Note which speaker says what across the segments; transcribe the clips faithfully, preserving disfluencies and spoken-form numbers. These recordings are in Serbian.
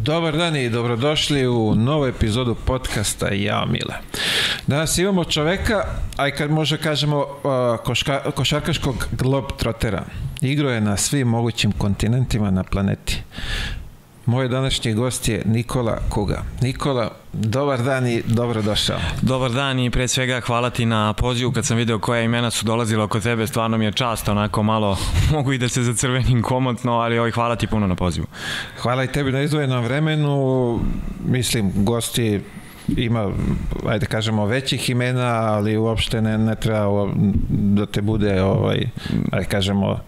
Speaker 1: Dobar dan i dobrodošli u novu epizodu podcasta Ja Mile. Danas imamo čoveka, aj kad može kažemo koška, košarkaškog globetrottera. Igrao je na svim mogućim kontinentima na planeti. Moj današnji gost je Nikola Kuga. Nikola, dobar dan i dobrodošao.
Speaker 2: Dobar dan i pre svega hvala ti na pozivu. Kad sam video koja imena su dolazila oko tebe, stvarno mi je čast, onako malo mogu i da se zacrvenim komotno, ali oj, hvala ti puno na pozivu.
Speaker 1: Hvala i tebi na izdvojenom vremenu. Mislim, gosti ima, ajde kažemo, većih imena, ali uopšte ne, ne treba da te bude, ovaj, ajde kažemo,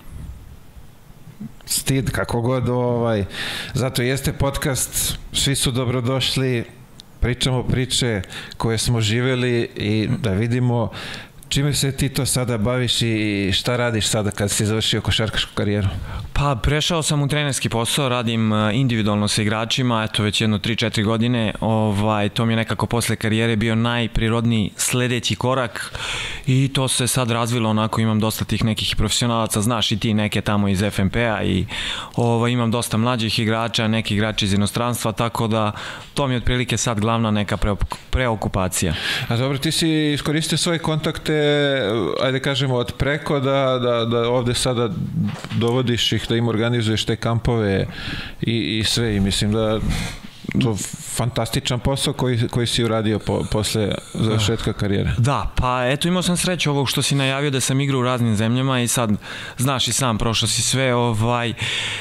Speaker 1: stid, kako god, ovaj, zato jeste podcast, svi su dobrodošli, pričamo priče koje smo živjeli i da vidimo čime se ti to sada baviš i šta radiš sada kad si završio košarkašku karijeru?
Speaker 2: Pa prešao sam u trenerski posao, radim individualno sa igračima, eto već jedno tri četiri godine, ovaj, to mi je nekako posle karijere bio najprirodniji sledeći korak i to se sad razvilo, onako imam dosta tih nekih profesionalaca, znaš i ti neke tamo iz F N P-a i ovaj, imam dosta mlađih igrača, neki igrači iz inostranstva, tako da to mi je otprilike sad glavna neka preokupacija.
Speaker 1: A dobro, ti si iskoristio svoje kontakte, ajde kažemo, od preko da, da, da ovde sada dovodiš ih, da im organizuješ te kampove i, i sve, i mislim da to fantastičan posao koji, koji si uradio po, posle završetka karijere.
Speaker 2: Da, pa eto imao sam sreću ovog što si najavio da sam igrao u raznim zemljama i sad znaš i sam, prošao si sve, ovaj, uh,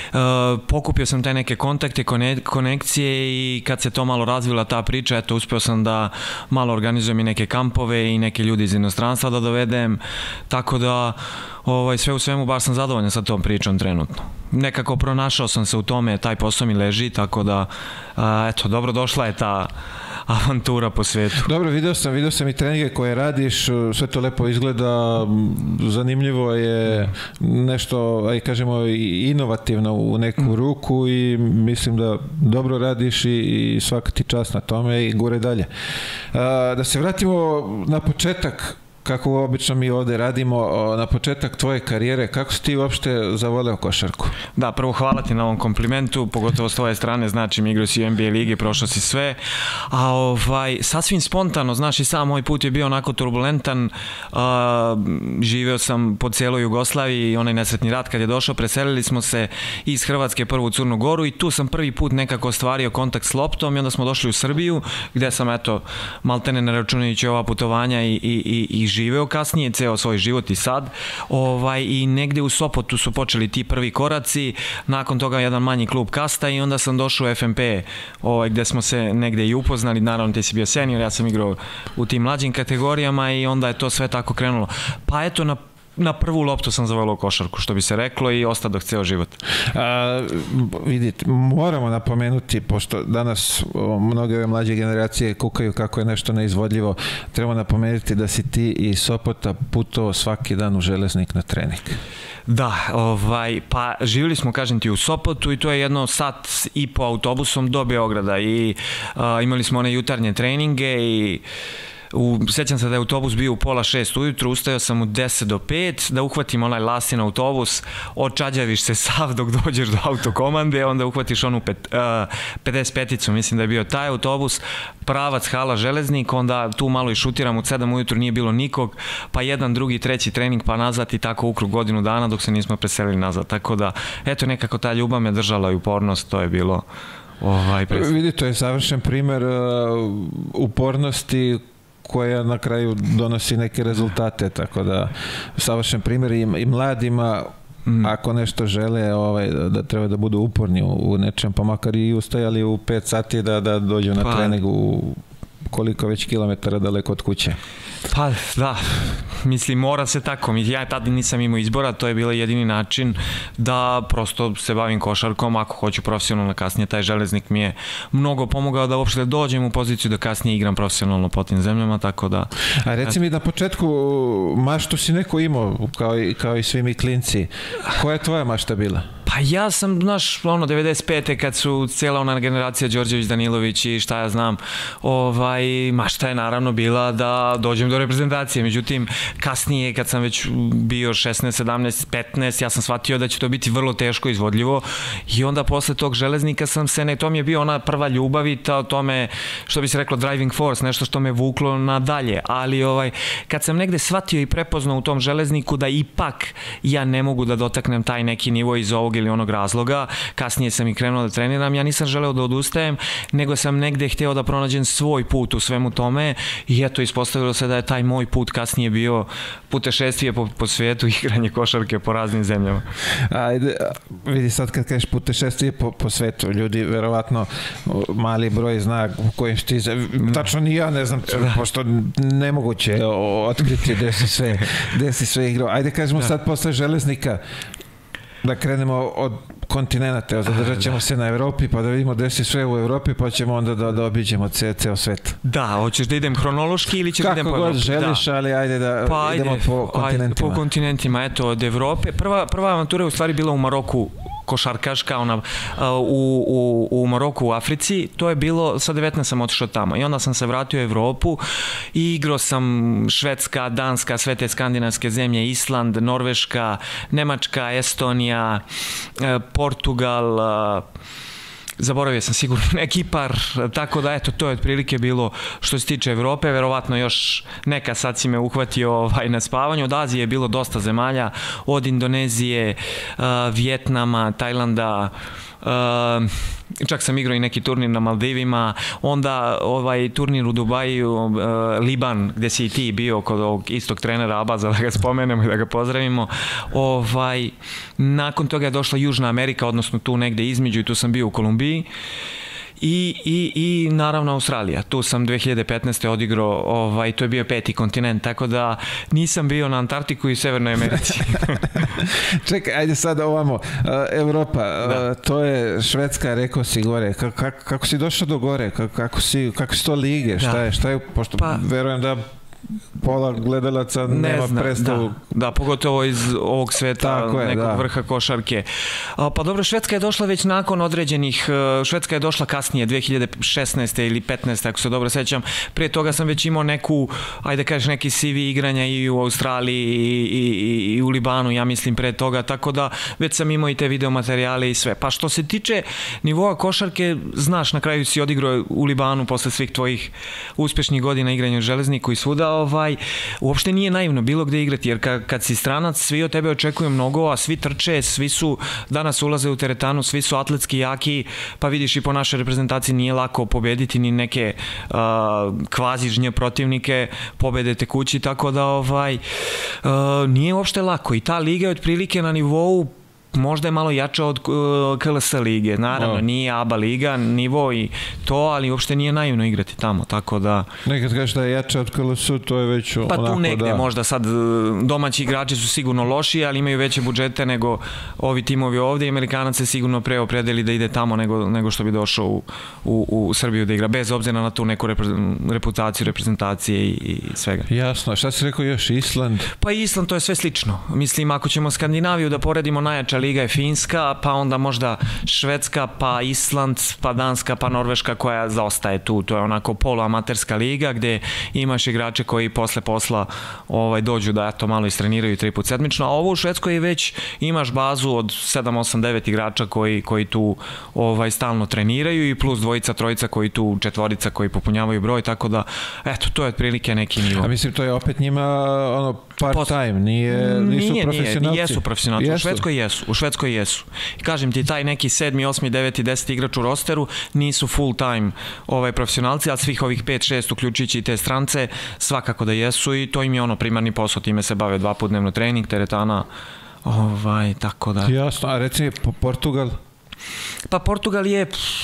Speaker 2: pokupio sam te neke kontakte, konekcije i kad se to malo razvila ta priča, eto uspeo sam da malo organizujem i neke kampove i neke ljudi iz inostranstva da dovedem, tako da ovaj, sve u svemu baš sam zadovoljan sa tom pričom trenutno. Nekako pronašao sam se u tome, taj posao mi leži, tako da a, eto, dobro došla je ta avantura po svetu.
Speaker 1: Dobro, video sam, video sam i treninge koje radiš, sve to lepo izgleda, zanimljivo je, nešto, aj kažemo, inovativno u neku ruku i mislim da dobro radiš i, i svaka ti čast na tome i gore dalje. A, da se vratimo na početak, kako obično mi ovde radimo, na početak tvoje karijere, kako si ti uopšte zavoleo košarku?
Speaker 2: Da, prvo hvala ti na ovom komplimentu, pogotovo s tvoje strane, znači mi igrao si u N B A ligi, prošao si sve, a ovaj, sasvim spontano, znaš i sam, moj put je bio onako turbulentan, a, živeo sam po cijeloj Jugoslaviji, onaj nesretni rat kad je došao, preselili smo se iz Hrvatske prvo u Crnu Goru i tu sam prvi put nekako ostvario kontakt s loptom i onda smo došli u Srbiju, gde sam, eto, maltene ne računajući ova putovanja i, i, i, i živeo kasnije ceo svoj život i sad, ovaj, i negde u Sopotu su počeli ti prvi koraci, nakon toga jedan manji klub Kasta i onda sam došao u F N P, ovaj, gde smo se negde i upoznali, naravno ti si bio senior, ja sam igrao u tim mlađim kategorijama i onda je to sve tako krenulo. Pa eto, na na prvu loptu sam zavoleo košarku, što bi se reklo, i ostadoh ceo život.
Speaker 1: A, vidite, moramo napomenuti, pošto danas mnoge ove mlađe generacije kukaju kako je nešto neizvodljivo, trebamo napomenuti da si ti iz Sopota putovao svaki dan u Železnik na trening.
Speaker 2: Da, ovaj, pa živjeli smo, kažem ti, u Sopotu i to je jedno sat i po autobusom do Beograda i a, imali smo one jutarnje treninge i U, sjećam se da je autobus bio u pola šest ujutru, ustajao sam u deset do pet da uhvatim onaj lasin autobus, odčađaviš se sav dok dođeš do autokomande, onda uhvatiš onu pet, uh, pedeset peticu, mislim da je bio taj autobus, pravac hala Železnik, onda tu malo i šutiram, u sedam ujutru nije bilo nikog, pa jedan, drugi, treći trening, pa nazad i tako ukrug godinu dana dok se nismo preselili nazad, tako da, eto, nekako ta ljubav me držala i upornost, to je bilo ovaj, predstav.
Speaker 1: Vidi, to je savršen primer uh, upornosti koja na kraju donosi neke rezultate, tako da savršen primjer i, i mladima, mm. ako nešto žele, ovaj, da treba da budu uporni u, u nečem, pa makar i ustajali u pet sati da, da dođu na pa. trening u koliko već kilometara daleko od kuće.
Speaker 2: Pa da, mislim, mora se tako. Ja tada nisam imao izbora, to je bilo jedini način da prosto se bavim košarkom, ako hoću profesionalno kasnije. Taj Železnik mi je mnogo pomogao da uopšte dođem u poziciju da kasnije igram profesionalno po tim zemljama, tako da...
Speaker 1: A reci mi na početku, maštu si neko imao, kao i, kao i svi mi klinci. Koja je tvoja mašta bila?
Speaker 2: Pa ja sam, znaš, ono, devedeset pete kad su cijela ona generacija Đorđević, Danilović i šta ja znam, ovaj, mašta je naravno bila da dođem do reprezentacije. Međutim, kasnije kad sam već bio šesnaest, sedamnaest, petnaest, ja sam shvatio da će to biti vrlo teško izvodljivo i onda posle tog Železnika sam se, ne, to mi je bio ona prva ljubav i to, to me, što bi se reklo, driving force, nešto što me vuklo nadalje, ali ovaj, kad sam negde shvatio i prepoznao u tom Železniku da ipak ja ne mogu da dotaknem taj neki nivo iz ovog ili onog razloga, kasnije sam i krenuo da treniram, ja nisam želeo da odustajem, nego sam negde hteo da pronađem svoj put u svemu tome i eto, ispostavilo se da je taj moj put kasnije bio putešestvije po, po svijetu, igranje košarke po raznim zemljama.
Speaker 1: Ajde, vidi sad kad kažeš putešestvije po, po svetu, ljudi verovatno mali broj zna u kojim ti, tačno ni ja ne znam, pošto nemoguće otkriti gde si sve, gde si sve igrao. Ajde kažemo sad posle Železnika da krenemo od kontinenta, zadržat ćemo se na Evropi pa da vidimo gde si sve u Evropi pa ćemo onda da, da obiđemo ce, ceo svet.
Speaker 2: Da, hoćeš da idem hronološki ili ćeš da idem po
Speaker 1: Evropi? Kako god želiš,
Speaker 2: da.
Speaker 1: Ali ajde da pa idemo ajde, po kontinentima.
Speaker 2: Ajde, po kontinentima, eto, od Evrope. Prva, prva avantura je u stvari bila u Maroku, košarkaška, ona, u, u, u Maroku, u Africi, to je bilo, sa devetnaest sam otišao tamo i onda sam se vratio u Evropu i igrao sam Švedska, Danska, sve te skandinavske zemlje, Island, Norveška, Nemačka, Estonija, Portugal, zaboravio sam sigurno neki par, tako da eto, to je otprilike bilo što se tiče Evrope, verovatno još neka, sad si me uhvatio ovaj, na spavanju. Od Azije je bilo dosta zemalja, od Indonezije, uh, Vjetnama, Tajlanda, uh, čak sam igrao i neki turnir na Maldivima, onda ovaj turnir u Dubaju, uh, Liban, gde si i ti bio kod ovog istog trenera Abaza, da ga spomenemo i da ga pozdravimo. Ovaj, nakon toga je došla Južna Amerika, odnosno tu negde između, i tu sam bio u Kolumbiji. I, i, i naravno Australija. Tu sam dve hiljade petnaeste odigrao, ovaj, to je bio peti kontinent, tako da nisam bio na Antarktiku i Severnoj Americi.
Speaker 1: Čekaj, ajde sad ovamo. Uh, Evropa,
Speaker 2: da.
Speaker 1: uh, to je Švedska, rekao si gore. Kako, kako, kako si došao do gore? Kako, kako, si, kako si to lige? Da. Šta je? Šta je? Pošto pa, verujem da pola gledalaca
Speaker 2: ne
Speaker 1: nema
Speaker 2: zna,
Speaker 1: predstavu.
Speaker 2: Da, da, pogotovo iz ovog sveta, je, nekog da. vrha košarke. Pa dobro, Švedska je došla već nakon određenih, Švedska je došla kasnije, dve hiljade šesnaeste ili petnaeste, ako se dobro sećam. Prije toga sam već imao neku, ajde kažeš, neki C V igranja i u Australiji i, i, i u Libanu, ja mislim, pre toga, tako da već sam imao i te videomaterijale i sve. Pa što se tiče nivoa košarke, znaš, na kraju si odigrao u Libanu posle svih tvojih uspešnih godina igranja u Železniku i svuda, ovaj, uopšte nije naivno bilo gde igrati, jer kad, kad si stranac, svi od tebe očekuju mnogo, a svi trče, svi su, danas ulaze u teretanu, svi su atletski jaki, pa vidiš i po našoj reprezentaciji nije lako pobediti ni neke uh, kvazi žnje protivnike, pobedete kući, tako da ovaj, uh, nije uopšte lako i ta liga je otprilike na nivou možda je malo jača od uh, K L S lige, naravno, no. Nije A B A liga, nivo i to, ali uopšte nije naivno igrati tamo, tako da...
Speaker 1: Nekad kažeš da je jača od K L S-u, to je već
Speaker 2: pa
Speaker 1: onako,
Speaker 2: tu negde,
Speaker 1: da.
Speaker 2: Možda sad domaći igrači su sigurno lošiji, ali imaju veće budžete nego ovi timovi ovde i Amerikanac se sigurno pre opredeli da ide tamo nego, nego što bi došao u, u, u Srbiju da igra, bez obzira na tu neku repre, reputaciju, reprezentacije i, i svega.
Speaker 1: Jasno, šta si rekao još, Island?
Speaker 2: Pa Island, to je sve slično. Mislim, ako ćemo Skandinaviju da poredimo, najjača liga je Finska, pa onda možda Švedska, pa Island, pa Danska, pa Norveška koja zaostaje tu. To je onako poluamaterska liga gde imaš igrače koji posle posla ovaj, dođu da eto malo istreniraju tri put sedmično, a ovo u Švedskoj već imaš bazu od sedam, osam, devet igrača koji, koji tu ovaj, stalno treniraju i plus dvojica, trojica koji tu, četvorica koji popunjavaju broj, tako da eto, to je otprilike neki nivo.
Speaker 1: A mislim, to je opet njima ono part time, nije, nisu
Speaker 2: nije,
Speaker 1: profesionalci?
Speaker 2: Nije, jesu profesionalci, u Švedskoj jesu, u Švedskoj jesu. I kažem ti, taj neki sedmi, osmi, deveti, deseti igrač u rosteru nisu full time ovaj, profesionalci, ali svih ovih pet, šest, uključujući i te strance, svakako da jesu i to im je ono primarni posao, time se bave dva put dnevno trening, teretana, ovaj, tako da...
Speaker 1: Jasno, a reci Portugal?
Speaker 2: Pa Portugal je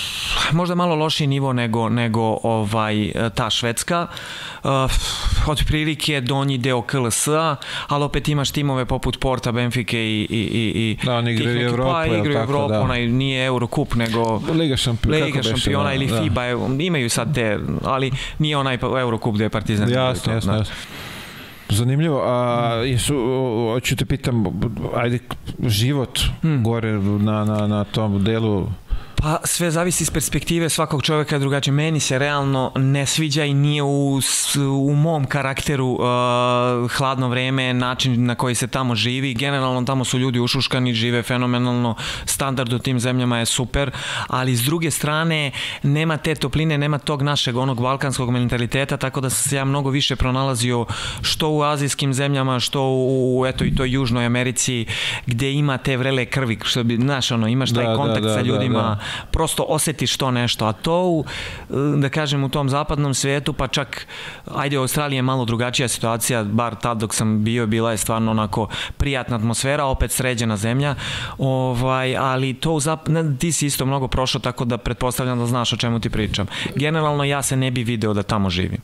Speaker 2: možda malo lošiji nivo nego, nego ovaj, ta Švedska. Uh, od prilike donji deo K L S-a, ali opet imaš timove poput Porta, Benfike i, i, i
Speaker 1: da, oni igraju
Speaker 2: neki,
Speaker 1: Evropu,
Speaker 2: pa igraju Evropu, da. Onaj nije Eurocup, nego
Speaker 1: Liga, šampion,
Speaker 2: Liga šampiona
Speaker 1: beše,
Speaker 2: ili
Speaker 1: da.
Speaker 2: FIBA, imaju sad te, ali nije onaj Eurocup gde je Partizan.
Speaker 1: Jasno, jasno,
Speaker 2: da.
Speaker 1: jasno. Zanimljivo, a jesu, hoću te pitam, ajde, život hmm. gore na, na, na tom delu
Speaker 2: Pa sve zavisi iz perspektive svakog čovjeka drugačije. Meni se realno ne sviđa i nije u, u mom karakteru uh, hladno vreme, način na koji se tamo živi. Generalno tamo su ljudi ušuškani, žive fenomenalno, standard u tim zemljama je super, ali s druge strane nema te topline, nema tog našeg onog balkanskog mentaliteta, tako da sam se ja mnogo više pronalazio što u azijskim zemljama, što u eto i toj Južnoj Americi, gdje ima te vrele krvi, što bi, znaš, ono, imaš taj da, kontakt da, da, sa ljudima, da, da. Prosto osjetiš to nešto, a to u, da kažem u tom zapadnom svijetu, pa čak ajde u Australiji je malo drugačija situacija, bar tad dok sam bio, bila je stvarno onako prijatna atmosfera, opet sređena zemlja, ovaj, ali to u zap... ne, ti si isto mnogo prošao, tako da pretpostavljam da znaš o čemu ti pričam. Generalno ja se ne bi video da tamo živim.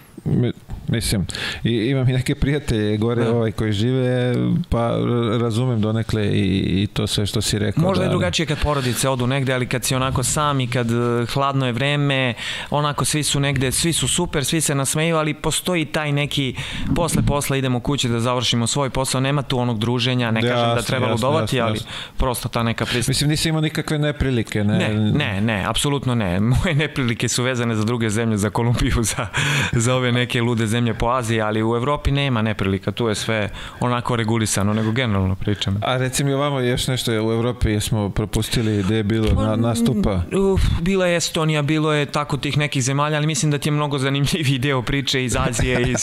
Speaker 1: Mislim, i imam i neke prijatelje gore da. ovaj koji žive, pa razumem donekle i, i to sve što si rekao.
Speaker 2: Možda
Speaker 1: da,
Speaker 2: je drugačije kad porodice odu negde, ali kad si onako sam i kad hladno je vreme, onako svi su negde, svi su super, svi se nasmeju, ali postoji taj neki, posle posla idemo kući da završimo svoj posao, nema tu onog druženja, ne jasne, kažem da treba jasne, ludovati, jasne, ali jasne. Prosto ta neka pristup.
Speaker 1: Mislim, nisi imao nikakve neprilike, ne?
Speaker 2: Ne, ne, ne, apsolutno ne. Moje neprilike su vezane za druge zemlje, za Kolumbiju, za, za ove neke lude zemlje po Aziji, ali u Evropi nema neprilika, tu je sve onako regulisano, nego generalno pričam.
Speaker 1: A reci mi ovamo još nešto u Evropi, jesmo propustili gde je bilo na, nastupa?
Speaker 2: Uf, bila je Estonija, bilo je tako tih nekih zemalja, ali mislim da ti je mnogo zanimljiviji deo priče iz Azije, iz...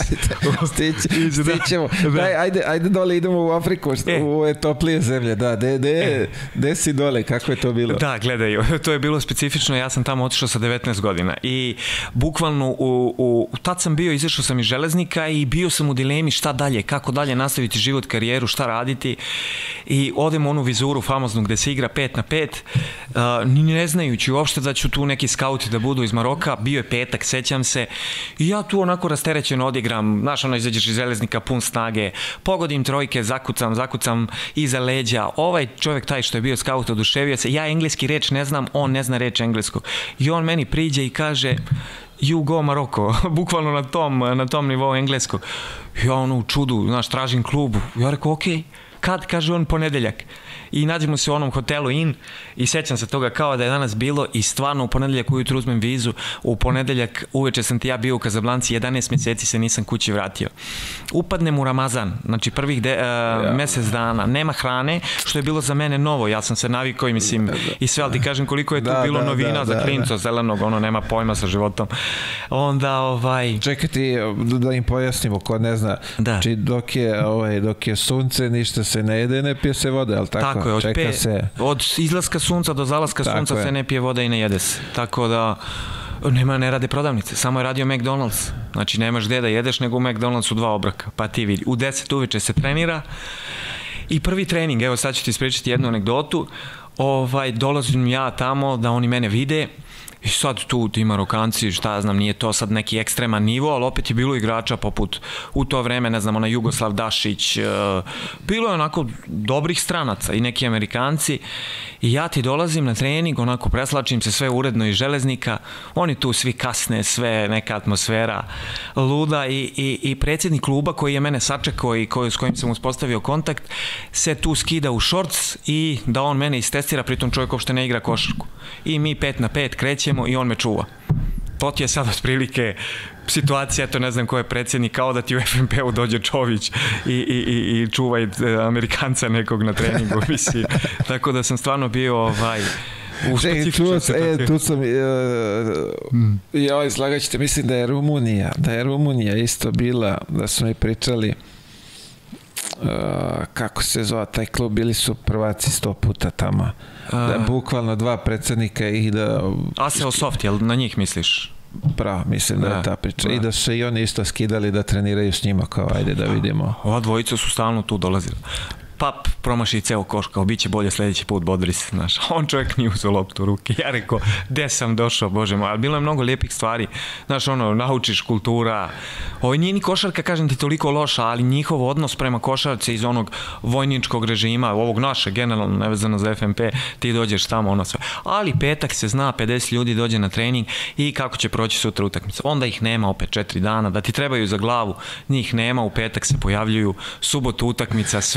Speaker 1: Stićemo. Daj, ajde, ajde dole idemo u Afriku, e. u ove toplije zemlje, da, de, de, e. de si dole, kako je to bilo?
Speaker 2: Da, gledaj, to je bilo specifično, ja sam tamo otišao sa devetnaest godina i bukvalno u, u tad sam bio, izašao sam iz Železnika i bio sam u dilemi šta dalje, kako dalje nastaviti život, karijeru, šta raditi i odem u onu vizuru famoznu gde se igra pet na pet, uh, ne znajući uopšte da ću tu neki skauti da budu iz Maroka, bio je petak, sećam se, i ja tu onako rasterećeno odigram, znaš, ono, izađeš iz Železnika pun snage, pogodim trojke, zakucam, zakucam iza leđa, ovaj čovjek taj što je bio skaut oduševio se, ja engleski reč ne znam, on ne zna reč engleskog i on meni priđe i kaže you go Maroko, bukvalno na tom, na tom nivou engleskog. Ja ono u čudu, znaš, tražim klub, ja rekao, ok, kad, kaže on, ponedeljak. I nađemo se u onom hotelu In i sećam se toga kao da je danas bilo i stvarno u ponedeljak ujutru uzmem vizu, u ponedeljak uveče sam ti ja bio u Kazablanci, jedanaest mjeseci se nisam kući vratio. Upadnem u Ramazan, znači prvih de, uh, ja. mjesec dana, nema hrane, što je bilo za mene novo, ja sam se navikao i mislim, i sve, ali ti kažem koliko je tu da, bilo da, novina da, za da, klinca da. zelenog, ono nema pojma sa životom. Onda ovaj...
Speaker 1: Čekaj ti, da im pojasnimo, ko ne zna, da. Znači dok je, ovaj, dok je sunce, ništa se ne jede, ne pije se vode, ali tako?
Speaker 2: Tako je, od, pe, se... od izlaska sunca do zalaska tako sunca je. Se ne pije voda i ne jede se. Tako da nema, ne rade prodavnice, samo je radio McDonald's. Znači nemaš gde da jedeš nego u McDonald'su dva obraka, pa ti vidi. U deset uveče se trenira i prvi trening, evo sad ću ti ispričati jednu anegdotu, ovaj, dolazim ja tamo da oni mene vide. I sad tu ti Marokanci, šta ja znam, nije to sad neki ekstreman nivo, ali opet je bilo igrača poput u to vreme, ne znam, ona Jugoslav Dašić, bilo je onako dobrih stranaca i neki Amerikanci i ja ti dolazim na trening, onako preslačim se sve uredno iz Železnika, oni tu svi kasne, sve neka atmosfera luda i, i, i predsjednik kluba koji je mene sačekao i koji, s kojim sam uspostavio kontakt se tu skida u šorc i da on mene istestira, pritom čovjek uopšte ne igra košarku i mi pet na pet krećemo i on me čuva. To ti je sad otprilike situacija, to ne znam ko je predsjednik, kao da ti u F N P-u dođe Čović i, i, i, i čuva i Amerikanca nekog na treningu, misli. Tako da sam stvarno bio ovaj...
Speaker 1: E, tu, e, tu sam e, hmm. ja izlagat ćete, mislim da je Rumunija da je Rumunija isto bila, da smo i pričali uh, kako se zove taj klub, bili su prvaci sto puta tamo, da bukvalno dva predsjednika i da...
Speaker 2: Aseo Soft, jel na njih misliš?
Speaker 1: Pravo, mislim da, da je ta priča. Da. I da su se i oni isto skidali da treniraju s njima, kao ajde da vidimo.
Speaker 2: Ova dvojica su stalno tu dolazili. Pap promaši ceo koš, kao bit će bolje sljedeći put, bodri se, znaš. On čovjek nije uzeo loptu u ruke. Ja rekao, gde sam došao, bože moj, ali bilo je mnogo lijepih stvari. Znaš, ono, naučiš kultura. Ovo nije ni košarka, kažem ti, toliko loša, ali njihov odnos prema košarci iz onog vojničkog režima, ovog naše, generalno, nevezano za F N P, ti dođeš tamo, ono sve. Ali petak se zna, pedeset ljudi dođe na trening i kako će proći sutra utakmica. Onda ih nema opet četiri dana, da ti trebaju za glavu, njih nema, u petak se pojavljuju, subotu utakmica, sve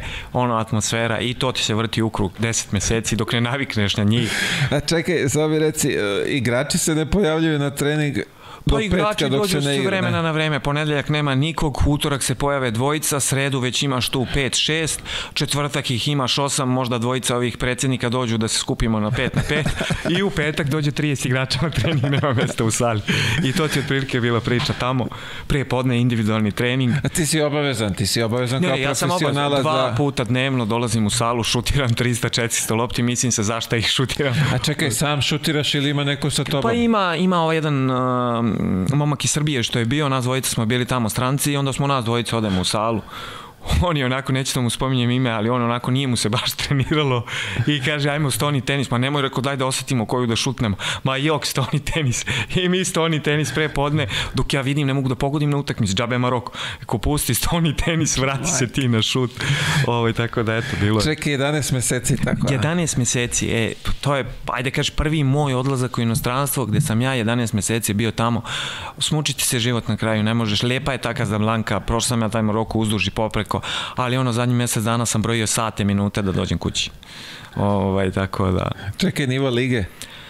Speaker 2: ono, atmosfera i to ti se vrti u krug deset meseci dok ne navikneš na njih.
Speaker 1: A čekaj, samo mi reci, igrači se ne pojavljaju na trening
Speaker 2: pa igrači dođu s vremena na vreme, ponedeljak nema nikog, utorak se pojave dvojica, sredu već imaš tu pet šest, četvrtak ih imaš osam, možda dvojica ovih predsjednika dođu da se skupimo na pet na pet i u petak dođe trideset igrača na trening, nema mesta u sali. I to ti otprilike bila priča tamo, prije podne individualni trening.
Speaker 1: A ti si obavezan, ti si obavezan kao profesionalac.
Speaker 2: Ja sam obavezan, dva puta dnevno dolazim u salu, šutiram trista četiristo lopti, mislim se zašto ih šutiram.
Speaker 1: A čekaj, sam šutiraš ili ima neko sa tobom?
Speaker 2: Pa ima, ima ovaj jedan uh, momak iz Srbije što je bio, nas dvojica smo bili tamo stranci i onda smo nas dvojica odemo u salu. On je onako, neću da mu spominjem ime, ali on onako nije mu se baš treniralo i kaže ajmo stoni tenis, ma nemoj, rekao daj da osetimo koju da šutnemo, ma jok stoni tenis i mi stoni tenis pre podne, dok ja vidim ne mogu da pogodim na utakmici, džabe Maroko, ako pusti stoni tenis, vrati se ti na šut. Ovo, tako da eto bilo.
Speaker 1: Čekaj, jedanaest meseci tako.
Speaker 2: jedanaest meseci, e, to je, ajde kaži, prvi moj odlazak u inostranstvo gde sam ja jedanaest meseci bio tamo, smučiti se život na kraju, ne možeš, lepa je ta Kazablanka, prošao sam ja taj Maroko uzduž i popreko, ali ono zadnji mjesec dana sam brojio sate, minute da dođem kući. Ovaj, tako da...
Speaker 1: Čekaj, nivo lige?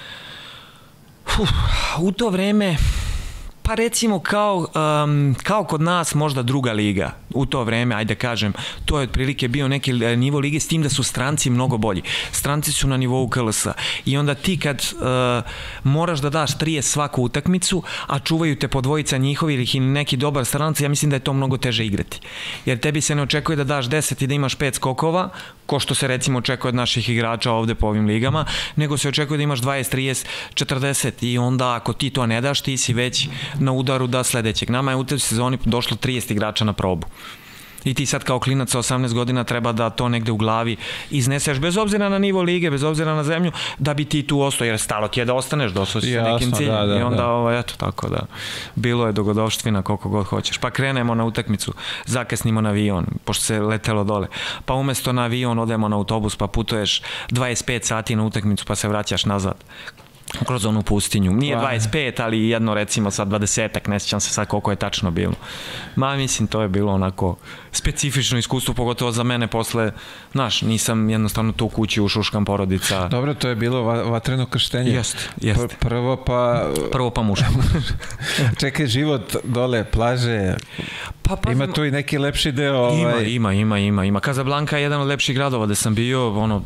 Speaker 2: Uf, u to vreme, pa recimo kao, um, kao kod nas možda druga liga. U to vreme, ajde kažem, to je otprilike bio neki nivo lige, s tim da su stranci mnogo bolji. Stranci su na nivou K L S-a. I onda ti kad uh, moraš da daš trideset svaku utakmicu, a čuvaju te po dvojica njihovi ili neki dobar stranac, ja mislim da je to mnogo teže igrati. Jer tebi se ne očekuje da daš deset i da imaš pet skokova, ko što se recimo očekuje od naših igrača ovde po ovim ligama, nego se očekuje da imaš dvadeset, trideset, četrdeset i onda ako ti to ne daš, ti si već na udaru da sledećeg. Nama je u toj sezoni došlo trideset igrača na probu. I ti sad kao klinac sa osamnaest godina treba da to negde u glavi izneseš, bez obzira na nivo lige, bez obzira na zemlju, da bi ti tu ostao, jer stalo ti je da ostaneš, došao si sa nekim ciljem. Da, da, i onda, ovo, eto, tako da, bilo je dogodovštvina koliko god hoćeš. Pa krenemo na utakmicu, zakasnimo na avion, pošto se letelo dole. Pa umesto na avion odemo na autobus, pa putuješ dvadeset pet sati na utakmicu, pa se vraćaš nazad kroz onu pustinju. Nije dvadeset pet, ali jedno recimo sad dvadesetak, ne sjećam se sad koliko je tačno bilo. Ma mislim, to je bilo onako specifično iskustvo, pogotovo za mene posle, znaš, nisam jednostavno tu kući ušuškam porodica.
Speaker 1: Dobro, to je bilo vatreno krštenje.
Speaker 2: Jeste, jeste.
Speaker 1: Prvo pa...
Speaker 2: Prvo pa muško.
Speaker 1: Čekaj, život dole, plaže, pa, pa, ima tu i neki lepši deo. Ovaj...
Speaker 2: Ima, ima, ima, ima. Kazablanka je jedan od lepših gradova gde sam bio, ono...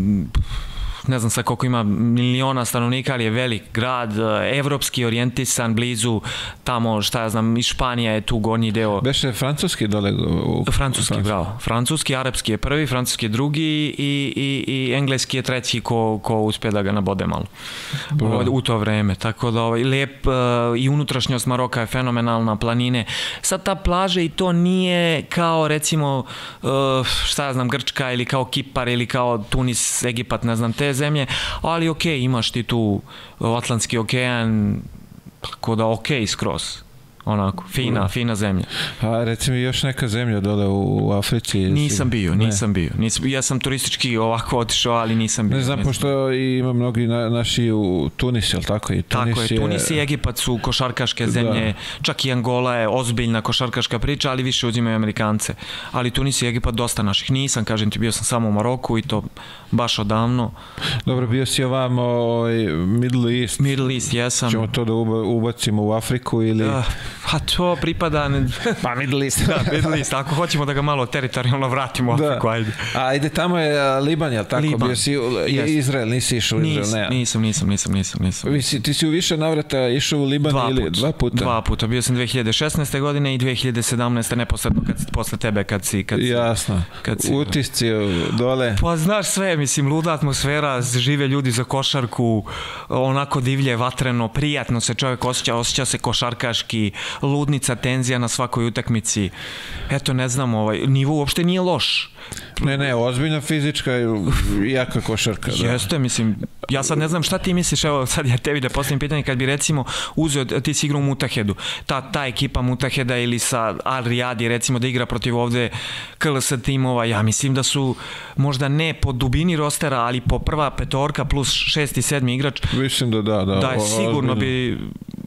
Speaker 2: ne znam sad koliko ima miliona stanovnika, ali je velik grad, evropski orijentisan, blizu tamo, šta ja znam, i Španija je tu gornji deo.
Speaker 1: Beše francuski dole? U...
Speaker 2: Francuski, bravo. Francuski, arapski je prvi, francuski je drugi i, i, i engleski je treći ko, ko uspe da ga nabode malo. Bravo. U to vreme. Tako da ovaj, lep uh, i unutrašnjost Maroka je fenomenalna, planine. Sad ta plaža i to nije kao recimo uh, šta ja znam, Grčka ili kao Kipar ili kao Tunis, Egipat, ne znam, te zemlje, ali ok, imaš ti tu Atlantski okean, tako da ok skroz, onako, fina, fina zemlja.
Speaker 1: A reci mi još neka zemlja dole u Africi?
Speaker 2: Nisam bio, nisam bio. Ja sam turistički ovako otišao, ali nisam bio.
Speaker 1: Ne znam, pošto ima mnogi naši u Tunis, je li tako?
Speaker 2: Tako je, Tunis i Egipat su košarkaške zemlje, čak i Angola je ozbiljna košarkaška priča, ali više uzimaju Amerikance. Ali Tunis i Egipat dosta naših. Nisam, kažem ti, bio sam samo u Maroku i to baš odavno.
Speaker 1: Dobro, bio si ovamo Middle East.
Speaker 2: Middle East, jesam.
Speaker 1: Ćemo to da ubacimo u Afriku ili...
Speaker 2: Pa to pripada...
Speaker 1: Pa Middle East.
Speaker 2: Da, Middle East, ako hoćemo da ga malo teritorijalno vratimo u Afriku, ajde.
Speaker 1: A ide tamo je Liban, je li tako?
Speaker 2: Liban.
Speaker 1: Bio si Izrael, nisi išao u Izrael, ne?
Speaker 2: Nisam, nisam, nisam, nisam, nisam.
Speaker 1: Ti si u više navrata išao u Liban ili dva puta?
Speaker 2: Dva puta, bio sam dve hiljade šesnaeste. godine i dve hiljade sedamnaeste. neposredno posle tebe kad si...
Speaker 1: Jasno, utisci dole.
Speaker 2: Pa znaš sve, mislim, luda atmosfera, žive ljudi za košarku, onako divlje, vatreno, prijatno se čovjek osjeća, osjeća se košarkaški, ludnica, tenzija na svakoj utakmici. Eto, ne znam, ovaj, nivo uopšte nije loš.
Speaker 1: Ne, ne, ozbiljna fizička i jaka košarka.
Speaker 2: Jeste, mislim, ja sad ne znam šta ti misliš, evo sad ja tebi da postavim pitanje, kad bi recimo uzeo, ti si igrao u Mutahedu, ta, ta ekipa Mutaheda ili sa Al Riyadi recimo da igra protiv ovde K L S timova, ja mislim da su možda ne po dubini rostera, ali po prva petorka plus šesti, sedmi igrač.
Speaker 1: Mislim da da, da.
Speaker 2: Da, sigurno bi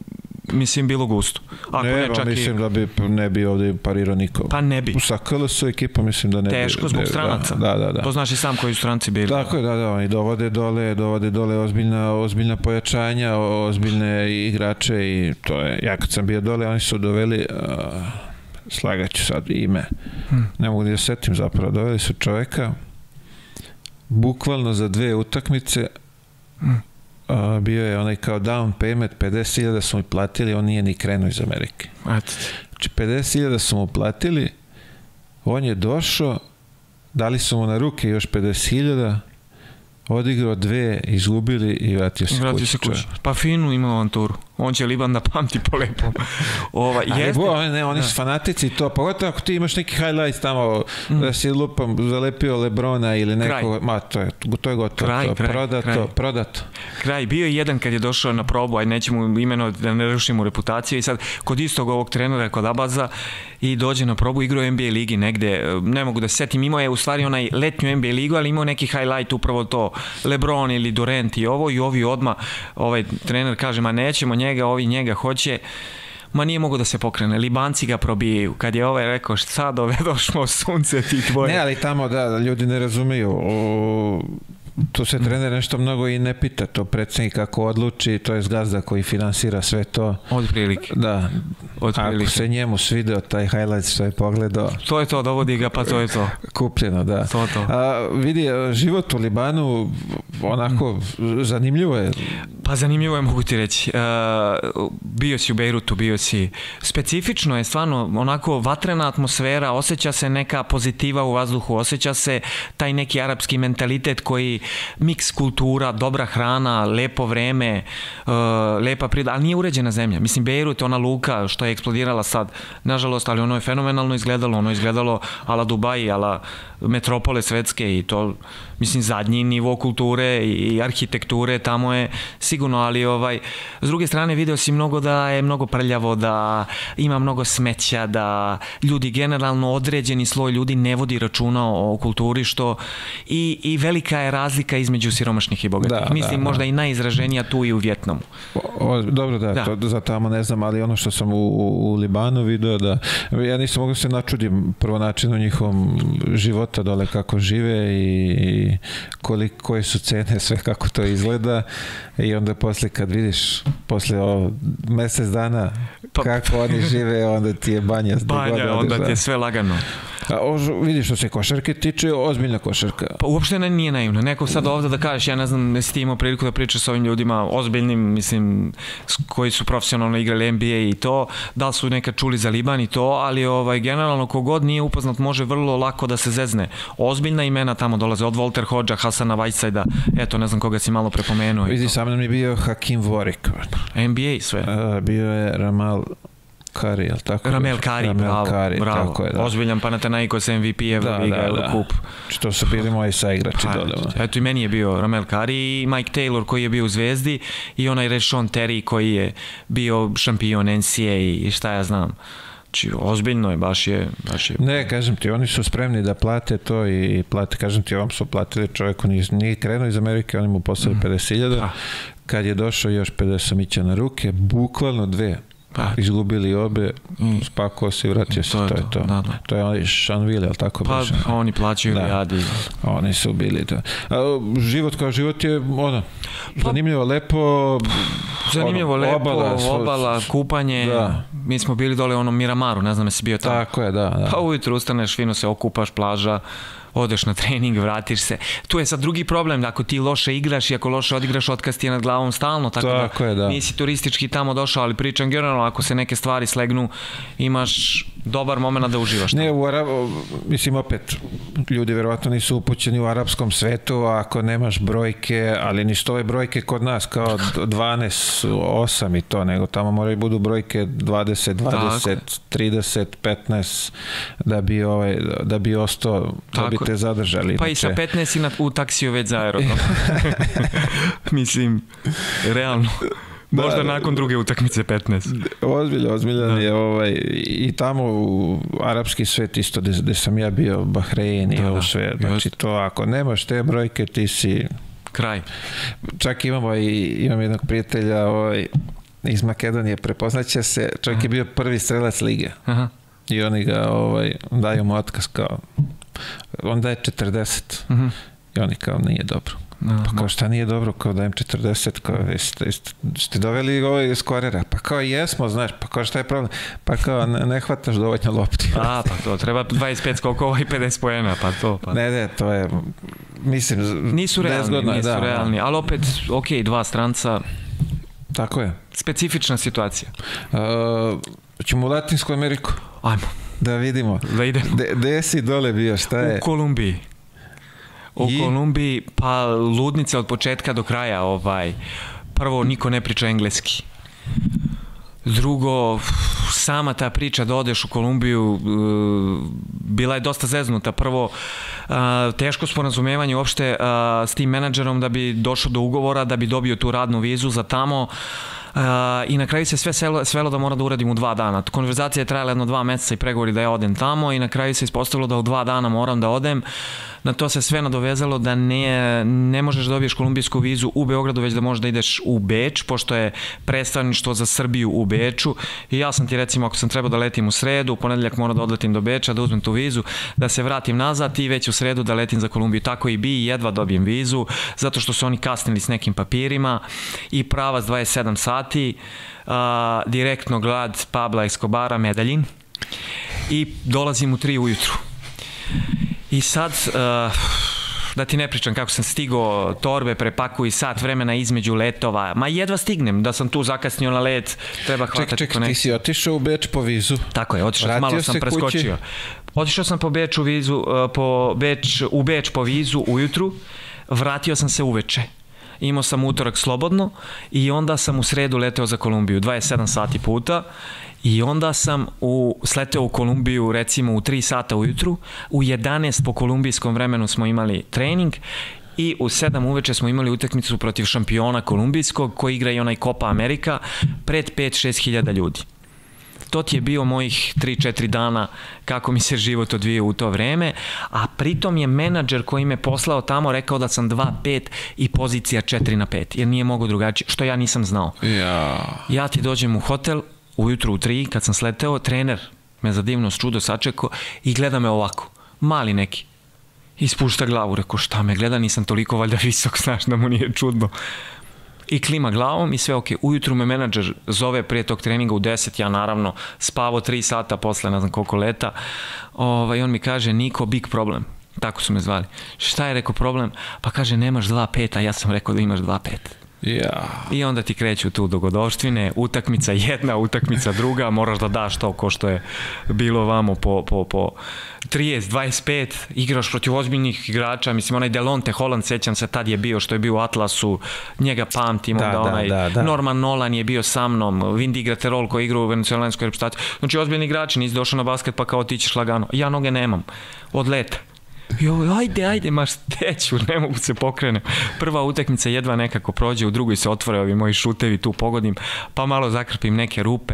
Speaker 2: mislim, bilo gusto. Ako
Speaker 1: ne,
Speaker 2: ne, čak
Speaker 1: mislim
Speaker 2: i...
Speaker 1: da bi ne bi ovdje parirao niko.
Speaker 2: Pa ne bi.
Speaker 1: Sa K L S ekipa mislim da ne
Speaker 2: Teško,
Speaker 1: bi. Teško,
Speaker 2: zbog stranaca.
Speaker 1: Da, da, da.
Speaker 2: To znaš i sam koji su stranci bili.
Speaker 1: Tako je, da, da, oni dovode dole, dovode dole ozbiljna, ozbiljna pojačanja, ozbiljne igrače i to je, ja kad sam bio dole, oni su doveli, uh, slagaću sad ime, hmm. ne mogu da setim zapravo, doveli su čoveka, bukvalno za dve utakmice, hmm. Uh, bio je onaj kao down payment, pedeset hiljada su mu platili, on nije ni krenuo iz Amerike. Znači pedeset hiljada su mu platili, on je došao, dali su mu na ruke još pedeset hiljada, odigrao dve, izgubili i vratio se
Speaker 2: vratio
Speaker 1: kući.
Speaker 2: Se kući. Pa finu imao avanturu. On će Liban da pamti po lepom. Ova,
Speaker 1: jeste, bo, ne, oni da. su fanatici i to, pogotovo ako ti imaš neki highlights tamo, mm. da si lupam zalepio Lebrona ili nekog, ma to je, to je gotovo,
Speaker 2: kraj,
Speaker 1: to,
Speaker 2: kraj,
Speaker 1: prodato,
Speaker 2: kraj.
Speaker 1: prodato.
Speaker 2: Kraj, bio je jedan kad je došao na probu, aj nećemo imeno da ne rušimo reputaciju i sad kod istog ovog trenera, kod Abaza i dođe na probu, igrao N B A ligi negde, ne mogu da se setim, imao je u stvari onaj letnju N B A ligu, ali imao neki highlight upravo to, Lebron ili Durant i ovo i ovi odmah, ovaj trener kaže, ma nećemo njega, ovi njega hoće, ma nije mogo da se pokrene, Libanci ga probijaju, kad je ovaj rekao sad ove došlo sunce ti tvoje.
Speaker 1: Ne, ali tamo da, ljudi ne razumiju, o, to se trener nešto mnogo i ne pita, to predsjednik kako odluči, to je gazda koji finansira sve to.
Speaker 2: Od prilike.
Speaker 1: Da,
Speaker 2: od prilike.
Speaker 1: Ako se njemu svideo taj highlight što je pogledao.
Speaker 2: To je to, dovodi ga, pa to je to.
Speaker 1: Kupljeno, da.
Speaker 2: To, to.
Speaker 1: A, vidi, život u Libanu onako mm. zanimljivo je.
Speaker 2: Pa zanimljivo je, mogu ti reći. Uh, bio si u Bejrutu, bio si... Specifično je stvarno onako vatrena atmosfera, osjeća se neka pozitiva u vazduhu, osjeća se taj neki arapski mentalitet koji miks kultura, dobra hrana, lepo vreme, uh, lepa priroda, ali nije uređena zemlja. Mislim, Bejrut je ona luka što je eksplodirala sad, nažalost, ali ono je fenomenalno izgledalo, ono je izgledalo ala Dubai, ala metropole svetske i to, mislim, zadnji nivo kulture i arhitekture tamo je sigurno, ali ovaj, s druge strane video si mnogo da je mnogo prljavo, da ima mnogo smeća, da ljudi generalno, određeni sloj ljudi ne vodi računa o kulturi, što i, i velika je razlika između siromašnih i bogatih. Da, mislim, da, možda da. i najizraženija tu i u Vjetnamu.
Speaker 1: O, o, dobro, da, da. To, za tamo ne znam, ali ono što sam u, u, u Libanu video, da ja nisam mogu se načudim prvo načinu njihovom života dole, kako žive i koliko, koje su cene, sve kako to izgleda i onda posle kad vidiš posle o, mesec dana pa, kako oni žive, onda ti je banja.
Speaker 2: Banja, onda ti je sve lagano.
Speaker 1: A, o, vidiš što se košarke tiče, ozbiljna košarka.
Speaker 2: Pa uopšte ne, nije naivno. Neko sad ovdje da kažeš, ja ne znam, jesi ti imao priliku da pričaš s ovim ljudima ozbiljnim, mislim, koji su profesionalno igrali N B A i to, da li su nekad čuli za Liban i to, ali ovaj, generalno kogod nije upoznat može vrlo lako da se zezne. Ozbiljna imena tamo dolaze, od Walter Hodgea, Hasana Whiteside-a, eto, ne znam koga si malo prepomenuo.
Speaker 1: Vidi, sa mnom je bio Hakim Vorik.
Speaker 2: N B A sve.
Speaker 1: A, bio je Ramal Kari, jel tako?
Speaker 2: Ramel Kari,
Speaker 1: Ramel
Speaker 2: bravo,
Speaker 1: Kari,
Speaker 2: bravo.
Speaker 1: Tako je, da.
Speaker 2: Ozbiljan Panathinaikos M V P, Euroliga,
Speaker 1: da, da,
Speaker 2: Eurocup.
Speaker 1: Da. Što su bili moji saigrači
Speaker 2: pa,
Speaker 1: dole.
Speaker 2: Eto i meni je bio Ramel Kari i Mike Taylor koji je bio u Zvezdi i onaj Reshon Terry koji je bio šampion N C A A i šta ja znam. Či, ozbiljno je, baš je, baš je...
Speaker 1: Ne, kažem ti, oni su spremni da plate to i plate, kažem ti, ovom su platili čovjeku, nije, nije krenuo iz Amerike, oni mu poslali mm. pedeset hiljada, kad je došao još pedeset mića na ruke, bukvalno dve. Pa, izgubili obe, mm. spakao se i vratio se, to je to. To, da, da. To je onaj Šanville, ali tako
Speaker 2: pa,
Speaker 1: biše?
Speaker 2: Pa oni plaćaju da. Radi.
Speaker 1: Oni su bili, da. A, život kao život je, ono, pa, zanimljivo, lepo,
Speaker 2: zanimljivo,
Speaker 1: ono,
Speaker 2: lepo,
Speaker 1: obala,
Speaker 2: obala kupanje, da. Mi smo bili dole u onom Miramaru, ne znam jesi bio tamo.
Speaker 1: Tako je, da, da.
Speaker 2: Pa ujutru ustaneš, fino se okupaš, plaža, odeš na trening, vratiš se. Tu je sad drugi problem, ako ti loše igraš i ako loše odigraš, otkaz ti je nad glavom stalno, tako, tako da, je, da nisi turistički tamo došao, ali pričam generalno, ako se neke stvari slegnu, imaš dobar moment da uživaš.
Speaker 1: Ne, u Arab, mislim opet, ljudi verovatno nisu upućeni u arapskom svetu, ako nemaš brojke, ali nisu ove brojke kod nas, kao dvanaest, osam i to, nego tamo moraju budu brojke dvadeset, dvadeset, trideset, petnaest, da bi, ovaj, da bi ostao, da bi te zadržali.
Speaker 2: Pa i sa petnaest i na, u taksiju već za aerodrom. Mislim, realno. Možda da, nakon druge utakmice petnaest.
Speaker 1: Ozbiljno, ozbiljan je ovaj, i tamo u arapski svet isto, gde sam ja bio, Bahrein i ovo sve. Znači to, ako nemaš te brojke, ti si...
Speaker 2: Kraj.
Speaker 1: Čak imamo i, imam jednog prijatelja, ovaj, iz Makedonije, prepoznaće se, čovjek je bio prvi strelac lige. Aha. I oni ga ovaj, daju mu otkaz kao, on daje četrdeset. Uh-huh. I oni kao, nije dobro. No, pa kao, šta nije dobro, kao dajem četrdeset, kao, jeste, jeste, ste doveli ovaj skorera, pa kao, jesmo, znaš, pa kao, šta je problem, pa kao, ne, ne hvataš dovoljno lopti.
Speaker 2: A, pa to, treba dvadeset pet skokova i pedeset poena, pa to. Pa.
Speaker 1: Ne, ne, to je, mislim,
Speaker 2: nisu realni, nezgodno, nisu da, realni, ali opet, ok, dva stranca.
Speaker 1: Tako je.
Speaker 2: Specifična situacija.
Speaker 1: Uh, ćemo u Latinsku Ameriku?
Speaker 2: Ajmo.
Speaker 1: Da vidimo.
Speaker 2: Da idemo.
Speaker 1: Gde si dole bio, šta je?
Speaker 2: U Kolumbiji. U I? Kolumbiji, pa ludnica od početka do kraja. Ovaj. Prvo, niko ne priča engleski. Drugo, sama ta priča da odeš u Kolumbiju bila je dosta zeznuta. Prvo, teško sporazumevanje uopšte s tim menadžerom da bi došao do ugovora, da bi dobio tu radnu vizu za tamo. Uh, i na kraju se sve svelo, svelo da mora da uradim u dva dana. Konverzacija je trajala jedno dva meseca i pregovori da ja odem tamo i na kraju se ispostavilo da u dva dana moram da odem. Na to se sve nadovezalo da ne, ne možeš da dobiješ kolumbijsku vizu u Beogradu, već da možeš da ideš u Beč, pošto je predstavništvo za Srbiju u Beču. I ja sam ti recimo, ako sam trebao da letim u sredu, u ponedeljak moram da odletim do Beča, da uzmem tu vizu, da se vratim nazad i već u sredu da letim za Kolumbiju. Tako i bi, jedva dobijem vizu, zato što su oni kasnili s nekim papirima i pravac dvadeset sedam sati, uh, direktno grad Pabla Escobara, Medellin, i dolazim u tri ujutru. I sad, uh, da ti ne pričam kako sam stigao, torbe prepakuju, sat vremena između letova, ma jedva stignem, da sam tu zakasnio na let, treba hvatati
Speaker 1: ček, ček, ti si otišao u Beč po vizu?
Speaker 2: Tako je, otišao, malo sam preskočio. Otišao sam po Beču vizu, uh, po Beč, u Beč po vizu ujutru, vratio sam se uveče. Imao sam utorak slobodno i onda sam u sredu leteo za Kolumbiju, dvadeset sedam sati puta. I onda sam u, sleteo u Kolumbiju recimo u tri sata ujutru, u jedanaest po kolumbijskom vremenu smo imali trening i u sedam uveče smo imali utakmicu protiv šampiona kolumbijskog koji igra i onaj Copa America pred pet do šest hiljada ljudi. To ti je bio mojih tri četiri dana kako mi se život odvijao u to vreme, a pritom je menadžer koji me poslao tamo rekao da sam dva pet i pozicija četiri na pet, jer nije mogo drugačije, što ja nisam znao.
Speaker 1: Ja,
Speaker 2: ja ti dođem u hotel, ujutru u tri, kad sam sleteo, trener me za divnost čudo sačekao i gleda me ovako, mali neki. Ispušta glavu, rekao šta me gleda, nisam toliko valjda visok, znaš da mu nije čudno. I klima glavom i sve ok. Ujutru me menadžer zove prije tog treninga u deset, ja naravno spavao tri sata posle, ne znam koliko leta, ovaj, on mi kaže, Niko, big problem. Tako su me zvali. Šta je rekao problem? Pa kaže, nemaš dva pet, a ja sam rekao da imaš dva pet.
Speaker 1: Ja.
Speaker 2: I onda ti kreću tu dogodovštine, utakmica jedna, utakmica druga, moraš da daš to ko što je bilo vamo po, po, po trideset, dvadeset pet, igraš protiv ozbiljnih igrača, mislim onaj Delonte Holland, sećam se, tad je bio što je bio u Atlasu, njega pamtim, da, onda onaj
Speaker 1: da, da.
Speaker 2: Norman Nolan je bio sa mnom, Vindy Graterol koji igra u venezuelanskoj reprezentaciji, znači ozbiljni igrači, nisi došao na basket pa kao ti ćeš lagano, ja noge nemam, od leta. Jo, ajde, ajde, maš steću, ne mogu se pokrenem. Prva utakmica jedva nekako prođe, u drugoj se otvore ovi moji šutevi, tu pogodim, pa malo zakrpim neke rupe.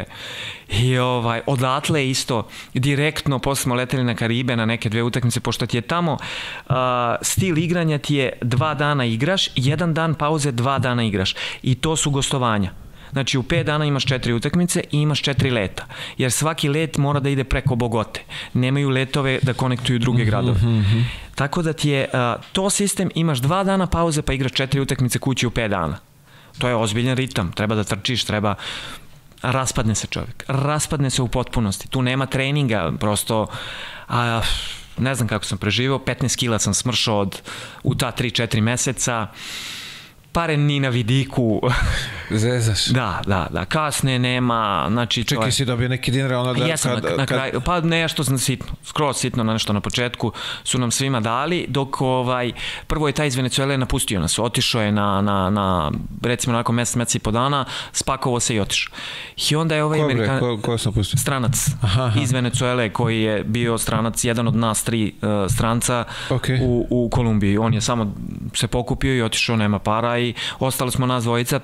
Speaker 2: I ovaj, odatle isto, direktno, posle smo leteli na Karibe na neke dve utakmice, pošto ti je tamo uh, stil igranja ti je dva dana igraš, jedan dan pauze, dva dana igraš. I to su gostovanja. Znači u pet dana imaš četiri utakmice i imaš četiri leta, jer svaki let mora da ide preko Bogote. Nemaju letove da konektuju druge gradove. Mm-hmm. Tako da ti je uh, to sistem, imaš dva dana pauze pa igraš četiri utakmice kući u pet dana. To je ozbiljan ritam, treba da trčiš, treba... Raspadne se čovjek, raspadne se u potpunosti. Tu nema treninga, prosto... A, ne znam kako sam preživao, petnaest kila sam smršao od, u ta tri četiri meseca. Pare ni na vidiku.
Speaker 1: Zezaš.
Speaker 2: Da, da, da, kasne nema, znači...
Speaker 1: Čekaj, si dobio neki dinar, ono da...
Speaker 2: Jesam kad, na, na kraju, kad... pa nešto sitno, skroz sitno na nešto na početku su nam svima dali, dok ovaj, prvo je taj iz Venezuele napustio nas, otišao je na, na, na recimo onako mesec, mesec i po dana, spakovao se i otišao. I onda je ovaj
Speaker 1: ko,
Speaker 2: Amerikan...
Speaker 1: Ko, ko sam pustio?
Speaker 2: Stranac, aha, aha. Iz Venezuele, koji je bio stranac, jedan od nas tri uh, stranca okay. u, u Kolumbiji. On je samo se pokupio i otišao, nema para i ostali smo nas dvojica, taj Norman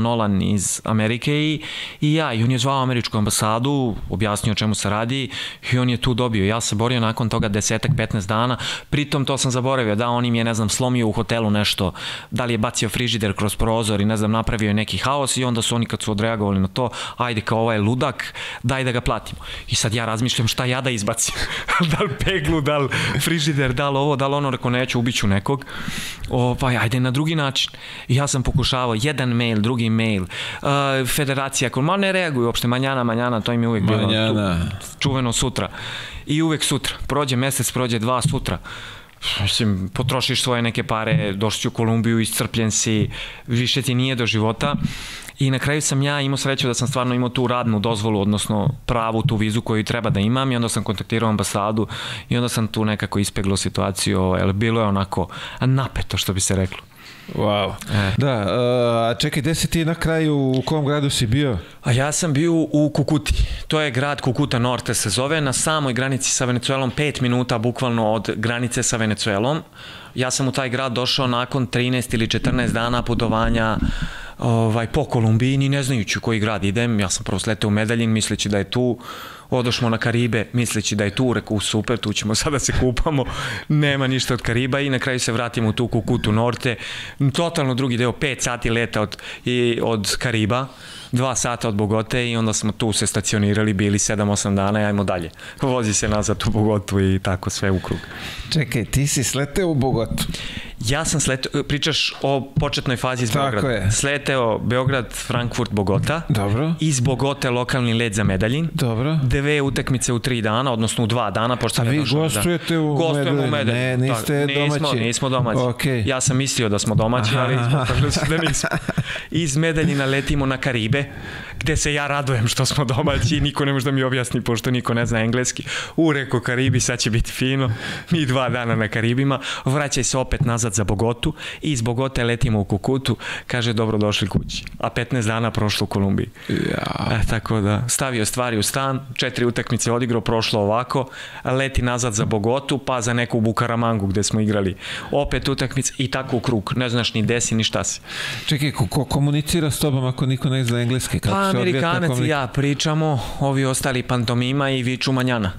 Speaker 2: Nolan iz Amerike i, i ja, i on je zvao američku ambasadu, objasnio o čemu se radi i on je tu dobio. Ja se borio nakon toga desetak, petnaest dana, pritom to sam zaboravio, da on im je, ne znam, slomio u hotelu nešto, da li je bacio frižider kroz prozor i ne znam, napravio je neki haos i onda su oni kad su odreagovali na to, ajde kao ovaj ludak, daj da ga platimo. I sad ja razmišljam šta ja da izbacim, da li peglu, da li frižider, da li ovo, da li ono, reko neću, ubiću nekog, ovaj, ajde na drugi način. I ja sam pokušavao, jedan mail, drugi mail, uh, federacija, ma ne reaguju uopšte, manjana, manjana, to im je uvijek bilo tu, čuveno sutra. I uvijek sutra, prođe mesec, prođe dva, sutra. Mislim, potrošiš svoje neke pare, došli u Kolumbiju, iscrpljen si, više ti nije do života. I na kraju sam ja imao sreću da sam stvarno imao tu radnu dozvolu, odnosno pravu tu vizu koju treba da imam i onda sam kontaktirao ambasadu i onda sam tu nekako ispeglo situaciju, ali bilo je onako napeto, što bi se reklo.
Speaker 1: Wow. E. Da, a čekaj, gde si ti na kraju, u kom gradu si bio?
Speaker 2: A ja sam bio u Kukuti, to je grad Kukuta Norte se zove, na samoj granici sa Venecuelom, pet minuta bukvalno od granice sa Venecuelom. Ja sam u taj grad došao nakon trinaest ili četrnaest dana putovanja ovaj, po Kolumbiji, ni ne znajući u koji grad idem. Ja sam prvo sleteo u Medellin misleći da je tu, odošmo na Karibe misleći da je tu, reku super, tu ćemo sada se kupamo, nema ništa od Kariba i na kraju se vratimo u tu Kukutu Norte, totalno drugi deo, pet sati leta od, i, od Kariba, dva sata od Bogote i onda smo tu se stacionirali, bili sedam osam dana i ajmo dalje. Vozi se nazad u Bogotu i tako sve u krug.
Speaker 1: Čekaj, ti si sleteo u Bogotu?
Speaker 2: Ja sam sleteo, pričaš o početnoj fazi iz Beograda.
Speaker 1: Tako je.
Speaker 2: Sleteo Beograd, Frankfurt, Bogota.
Speaker 1: Dobro.
Speaker 2: Iz Bogote lokalni let za Medellin.
Speaker 1: Dobro.
Speaker 2: Dve utakmice u tri dana, odnosno u dva dana.
Speaker 1: A vi gostujete u
Speaker 2: Medellin?
Speaker 1: Ne, niste domaći.
Speaker 2: Nismo, nismo domaći.
Speaker 1: Okay.
Speaker 2: Ja sam mislio da smo domaći, ali ispostavljeno se da nismo. Iz Medellina letimo na Karibe, gde se ja radujem što smo domaći i niko ne može da mi objasni, pošto niko ne zna engleski. U, reko Karibi, sad će biti fino. Mi dva dana na Karibima, vraćaj se opet nazad za Bogotu i iz Bogote letimo u Kukutu, kaže dobrodošli kući. A petnaest dana prošlo u Kolumbiji.
Speaker 1: Ja.
Speaker 2: E, tako da, stavio stvari u stan, četiri utakmice odigrao, prošlo ovako, leti nazad za Bogotu, pa za neku Bukaramangu gde smo igrali. Opet utakmice i tako u krug. Ne znaš ni gde si, ni šta si.
Speaker 1: Čekaj, ko komunicira s tobom ako niko ne zna engleski?
Speaker 2: Pa Amerikanac i ja pričamo, ovi ostali pantomima i viču manjana.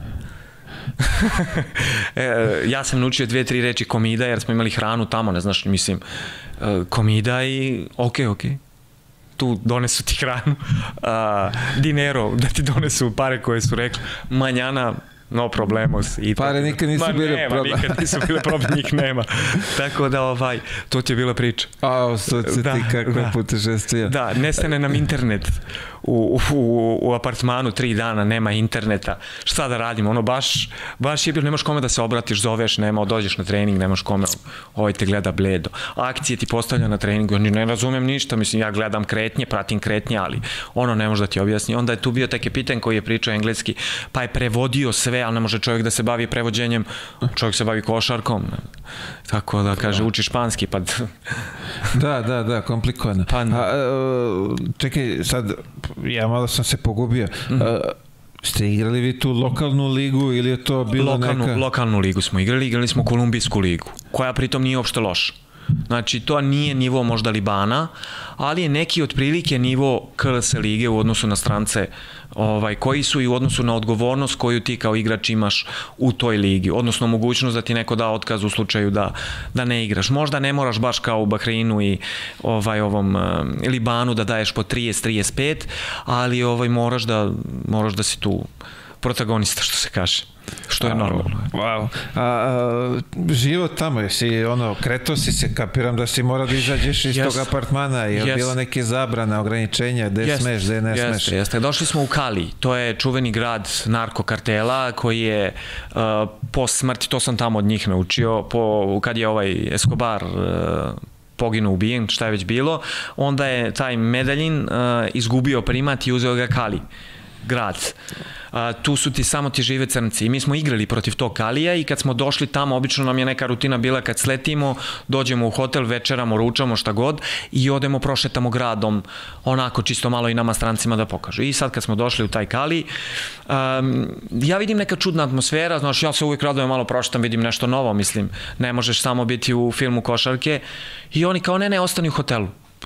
Speaker 2: Ja sam naučio dve, tri reči komida jer smo imali hranu tamo, ne znaš, mislim, komida i ok, ok. Tu donesu ti hranu, dinero, da ti donesu pare koje su rekli, manjana, no problemos.
Speaker 1: Pare nikad nisu bile problem.
Speaker 2: Ma nikad nisu bile problem, njih nema. Tako da, ovaj, to ti je bila priča.
Speaker 1: A, sad se ti kako je putešestvija.
Speaker 2: Da, nestane nam internet u, u, u apartmanu tri dana, nema interneta. Šta da radimo? Ono, baš, baš je bilo, nemaš kome da se obratiš, zoveš, nema, dođeš na trening, nemaš kome, ovaj te gleda bledo. Akcije ti postavlja na treningu, ja ne razumem ništa, mislim, ja gledam kretnje, pratim kretnje, ali ono ne može da ti objasni. Onda je tu bio taj kapitan koji je pričao engleski, pa je prevodio sve, ali ne može čovjek da se bavi prevođenjem, čovjek se bavi košarkom. Tako da, kaže, uči španski, pa...
Speaker 1: Da, da, da, komplikovano.
Speaker 2: Pa,
Speaker 1: čekaj, sad, ja malo sam se pogubio. Ste igrali vi tu lokalnu ligu ili je to bilo neka...
Speaker 2: Lokalnu ligu smo igrali, igrali smo Kolumbijsku ligu, koja pritom nije uopšte loša. Znači, to nije nivo možda Libana, ali je neki otprilike nivo K L S lige u odnosu na strance ovaj, koji su i u odnosu na odgovornost koju ti kao igrač imaš u toj ligi, odnosno mogućnost da ti neko da otkaz u slučaju da, da ne igraš. Možda ne moraš baš kao u Bahreinu i ovaj, ovom uh, Libanu da daješ po trideset trideset pet, ali ovaj, moraš, da, moraš da si tu protagonista, što se kaže. Što je normalno.
Speaker 1: Wow. A, a, život tamo, jesi ono, kretao si se, kapiram da si morao da izađeš iz yes. tog apartmana, je yes. bilo neke zabrane, ograničenja, gde yes. smeš, gde ne yes. smeš?
Speaker 2: Jeste, došli smo u Kali, to je čuveni grad narkokartela koji je uh, po smrti, to sam tamo od njih naučio, po, kad je ovaj Escobar uh, poginuo, ubijen, šta je već bilo, onda je taj Medellin uh, izgubio primat i uzeo ga Kali, grad. A, tu su ti samo ti žive crnci i mi smo igrali protiv tog Kalija i kad smo došli tamo, obično nam je neka rutina bila kad sletimo, dođemo u hotel, večeramo, ručamo, šta god i odemo, prošetamo gradom, onako čisto malo i nama strancima da pokažu. I sad kad smo došli u taj Kali, um, ja vidim neka čudna atmosfera, znaš, ja se uvijek radujem, malo prošetam, vidim nešto novo, mislim, ne možeš samo biti u filmu košarke i oni kao ne, ne, ostani u hotelu.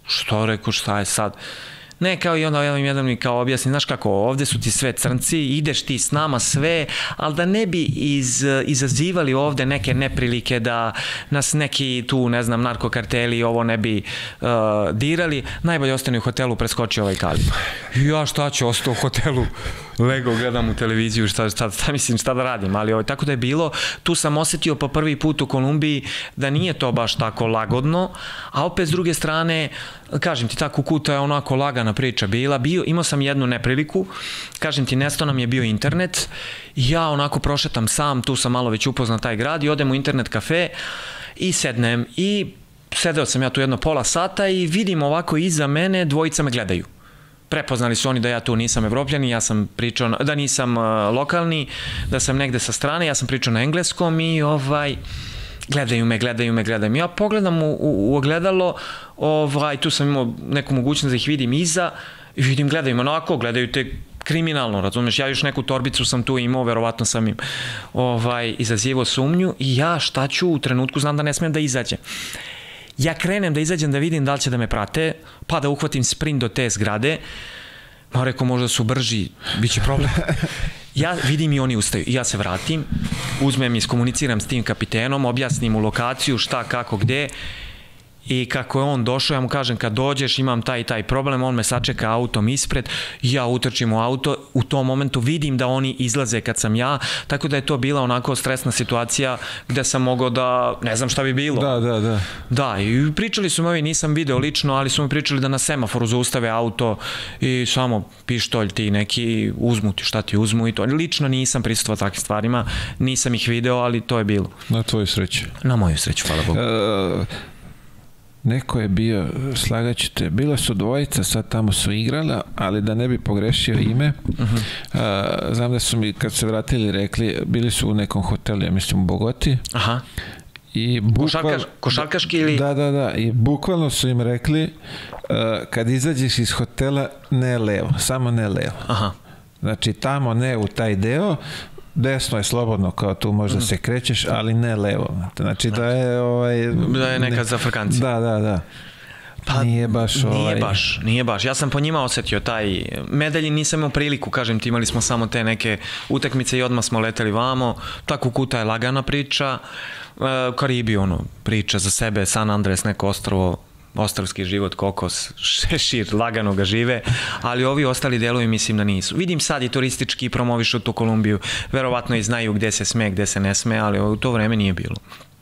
Speaker 2: što rekao, šta je sad? Ne, kao i onda jedan mi kao objasni, znaš kako, ovde su ti sve crnci, ideš ti s nama sve, ali da ne bi iz, izazivali ovde neke neprilike, da nas neki tu, ne znam, narkokarteli ovo ne bi uh, dirali, najbolje ostane u hotelu, preskoči ovaj kali. Ja šta ću, ostao u hotelu, lego, gledam u televiziju, šta, šta, šta mislim, šta da radim, ali ovo, tako da je bilo, tu sam osetio po prvi put u Kolumbiji da nije to baš tako lagodno, a opet s druge strane, kažem ti, ta Kukuta je onako lagana priča bila, bio, imao sam jednu nepriliku, kažem ti, nestao nam je bio internet, ja onako prošetam sam, tu sam malo već upoznat taj grad i odem u internet kafe i sednem i sedeo sam ja tu jedno pola sata i vidim ovako iza mene, dvojica me gledaju. Prepoznali su oni da ja tu nisam evropljani, ja sam pričao, da nisam uh, lokalni, da sam negde sa strane, ja sam pričao na engleskom i ovaj... gledaju me, gledaju me, gledaju me. Ja pogledam u, u, u ogledalo, ovaj, tu sam imao neku mogućnost da ih vidim iza i vidim, gledaju me onako, gledaju te kriminalno, razumeš, ja još neku torbicu sam tu imao, verovatno sam im ovaj, izazivao sumnju i ja šta ću u trenutku, znam da ne smijem da izađem. Ja krenem da izađem da vidim da li će da me prate, pa da uhvatim sprint do te zgrade, ma rekao možda su brži, bit će problem. Ja vidim i oni ustaju i ja se vratim, uzmem i iskomuniciram s tim kapitenom, objasnim mu lokaciju, šta, kako, gde i kako je on došao, ja mu kažem kad dođeš imam taj i taj problem, on me sačeka autom ispred, ja utrčim u auto, u tom momentu vidim da oni izlaze kad sam ja, tako da je to bila onako stresna situacija gde sam mogao da, ne znam šta bi bilo.
Speaker 1: Da, da, da.
Speaker 2: Da, i pričali su mi ovi, nisam video lično, ali su mi pričali da na semaforu zaustave auto i samo pištolj ti neki, uzmu ti šta ti uzmu i to. Lično nisam prisustvovao takvim stvarima, nisam ih video, ali to je bilo.
Speaker 1: Na tvoju sreću.
Speaker 2: Na moju sreću, hvala Bogu.
Speaker 1: Uh... Neko je bio, slagaću te, bila su dvojica, sad tamo su igrala, ali da ne bi pogrešio ime, uh-huh. a, znam da su mi kad se vratili rekli, bili su u nekom hotelu, ja mislim u Bogoti.
Speaker 2: Aha.
Speaker 1: I bukval,
Speaker 2: Košarkaš, košarkaški ili?
Speaker 1: Da, da, da, i bukvalno su im rekli, uh, kad izađeš iz hotela, ne levo, samo ne levo.
Speaker 2: Aha.
Speaker 1: Znači tamo ne u taj deo, desno je slobodno, kao tu možda se krećeš, ali ne levo. Znači da je ovaj...
Speaker 2: Da je neka zafrkancija.
Speaker 1: Da, da, da.
Speaker 2: Pa
Speaker 1: nije baš ovaj...
Speaker 2: Nije baš, nije baš. Ja sam po njima osetio taj... Medalji nisam imao priliku, kažem ti, imali smo samo te neke utakmice i odmah smo leteli vamo. Ta Kukuta je lagana priča. Karibi, ono, priča za sebe, San Andres, neko ostrvo, ostrovski život, kokos, šešir, lagano ga žive, ali ovi ostali delovi mislim da nisu. Vidim sad i turistički promovišu tu Kolumbiju, verovatno i znaju gde se sme, gde se ne sme, ali u to vreme nije bilo.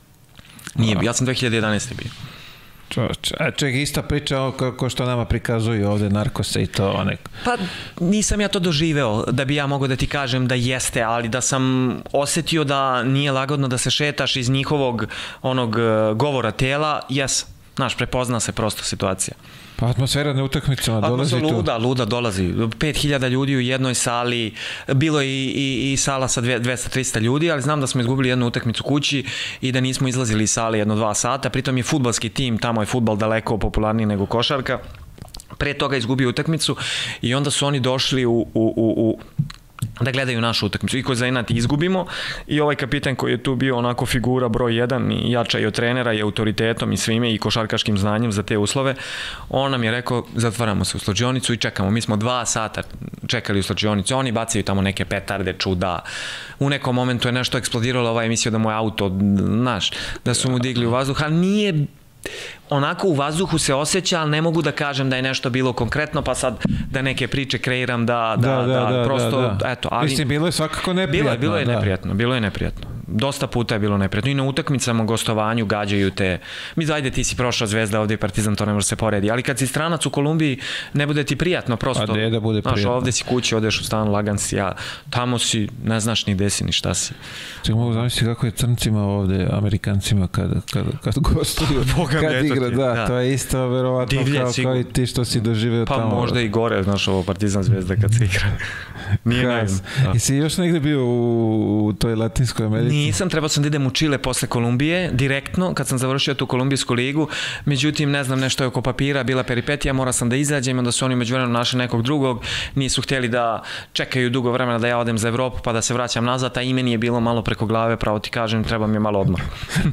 Speaker 2: Nije bilo, ja sam dve hiljade jedanaeste bio.
Speaker 1: Čovječ, a ček, ista priča kako što nama prikazuju ovde narkose i to onek.
Speaker 2: Pa nisam ja to doživeo da bi ja mogao da ti kažem da jeste, ali da sam osetio da nije lagodno da se šetaš iz njihovog onog govora tela, jes. Znaš, prepozna se prosto situacija.
Speaker 1: Pa atmosfera na utakmicama dolazi tu.
Speaker 2: Luda, luda dolazi. pet hiljada ljudi u jednoj sali, bilo je i, i, i sala sa dvesta trista ljudi, ali znam da smo izgubili jednu utakmicu kući i da nismo izlazili iz sale jedno dva sata, pritom je fudbalski tim, tamo je fudbal daleko popularniji nego košarka, pre toga izgubio utakmicu i onda su oni došli u, u, u, u da gledaju našu utakmicu i koji za inat izgubimo i ovaj kapitan koji je tu bio onako figura broj jedan i jača i od trenera i autoritetom i svime i košarkaškim znanjem za te uslove, on nam je rekao zatvaramo se u slačionicu i čekamo, mi smo dva sata čekali u slačionicu, oni bacaju tamo neke petarde, čuda, u nekom momentu je nešto eksplodiralo, ovaj mislio da mu je auto, znaš, da su mu digli u vazduh, ali nije onako u vazduhu se osjeća, ali ne mogu da kažem da je nešto bilo konkretno, pa sad da neke priče kreiram, da, da, da, da, da prosto,
Speaker 1: da, da.
Speaker 2: eto. Ali,
Speaker 1: mislim, bilo je svakako neprijatno.
Speaker 2: Bilo je, bilo je
Speaker 1: da.
Speaker 2: neprijatno, bilo je neprijatno. Dosta puta je bilo neprijatno. I na utakmicama, gostovanju, gađaju te. Mi zajde, ti si prošao Zvezda, ovde i Partizan, to ne može se poredi. Ali kad si stranac u Kolumbiji, ne bude ti prijatno, prosto.
Speaker 1: A da bude prijatno.
Speaker 2: Znaš, ovde si kući, odeš u stan, lagan si, ja. Tamo si, ne znaš ni gde si, ni šta si.
Speaker 1: Ček, mogu zamisliti kako je crncima ovde, Amerikancima, kad, kad, kad gostuju, kad igra, da, da, to je isto, verovatno, kao, kao i ti što si doživeo
Speaker 2: pa
Speaker 1: tamo.
Speaker 2: Pa možda i gore, znaš, ovo Partizan Zvezda kad se igra. Nije naivno.
Speaker 1: I si još negde bio u, u toj Latinskoj Americi?
Speaker 2: Nisam, trebao sam da idem u Čile posle Kolumbije, direktno, kad sam završio tu kolumbijsku ligu, međutim, ne znam, nešto je oko papira, bila peripetija, mora sam da izađem, onda su oni među vremenom našli nekog drugog, nisu htjeli da čekaju dugo vremena da ja odem za Evropu pa da se vraćam nazad, a i meni je bilo malo preko glave, pravo ti kažem, treba mi je malo odmor.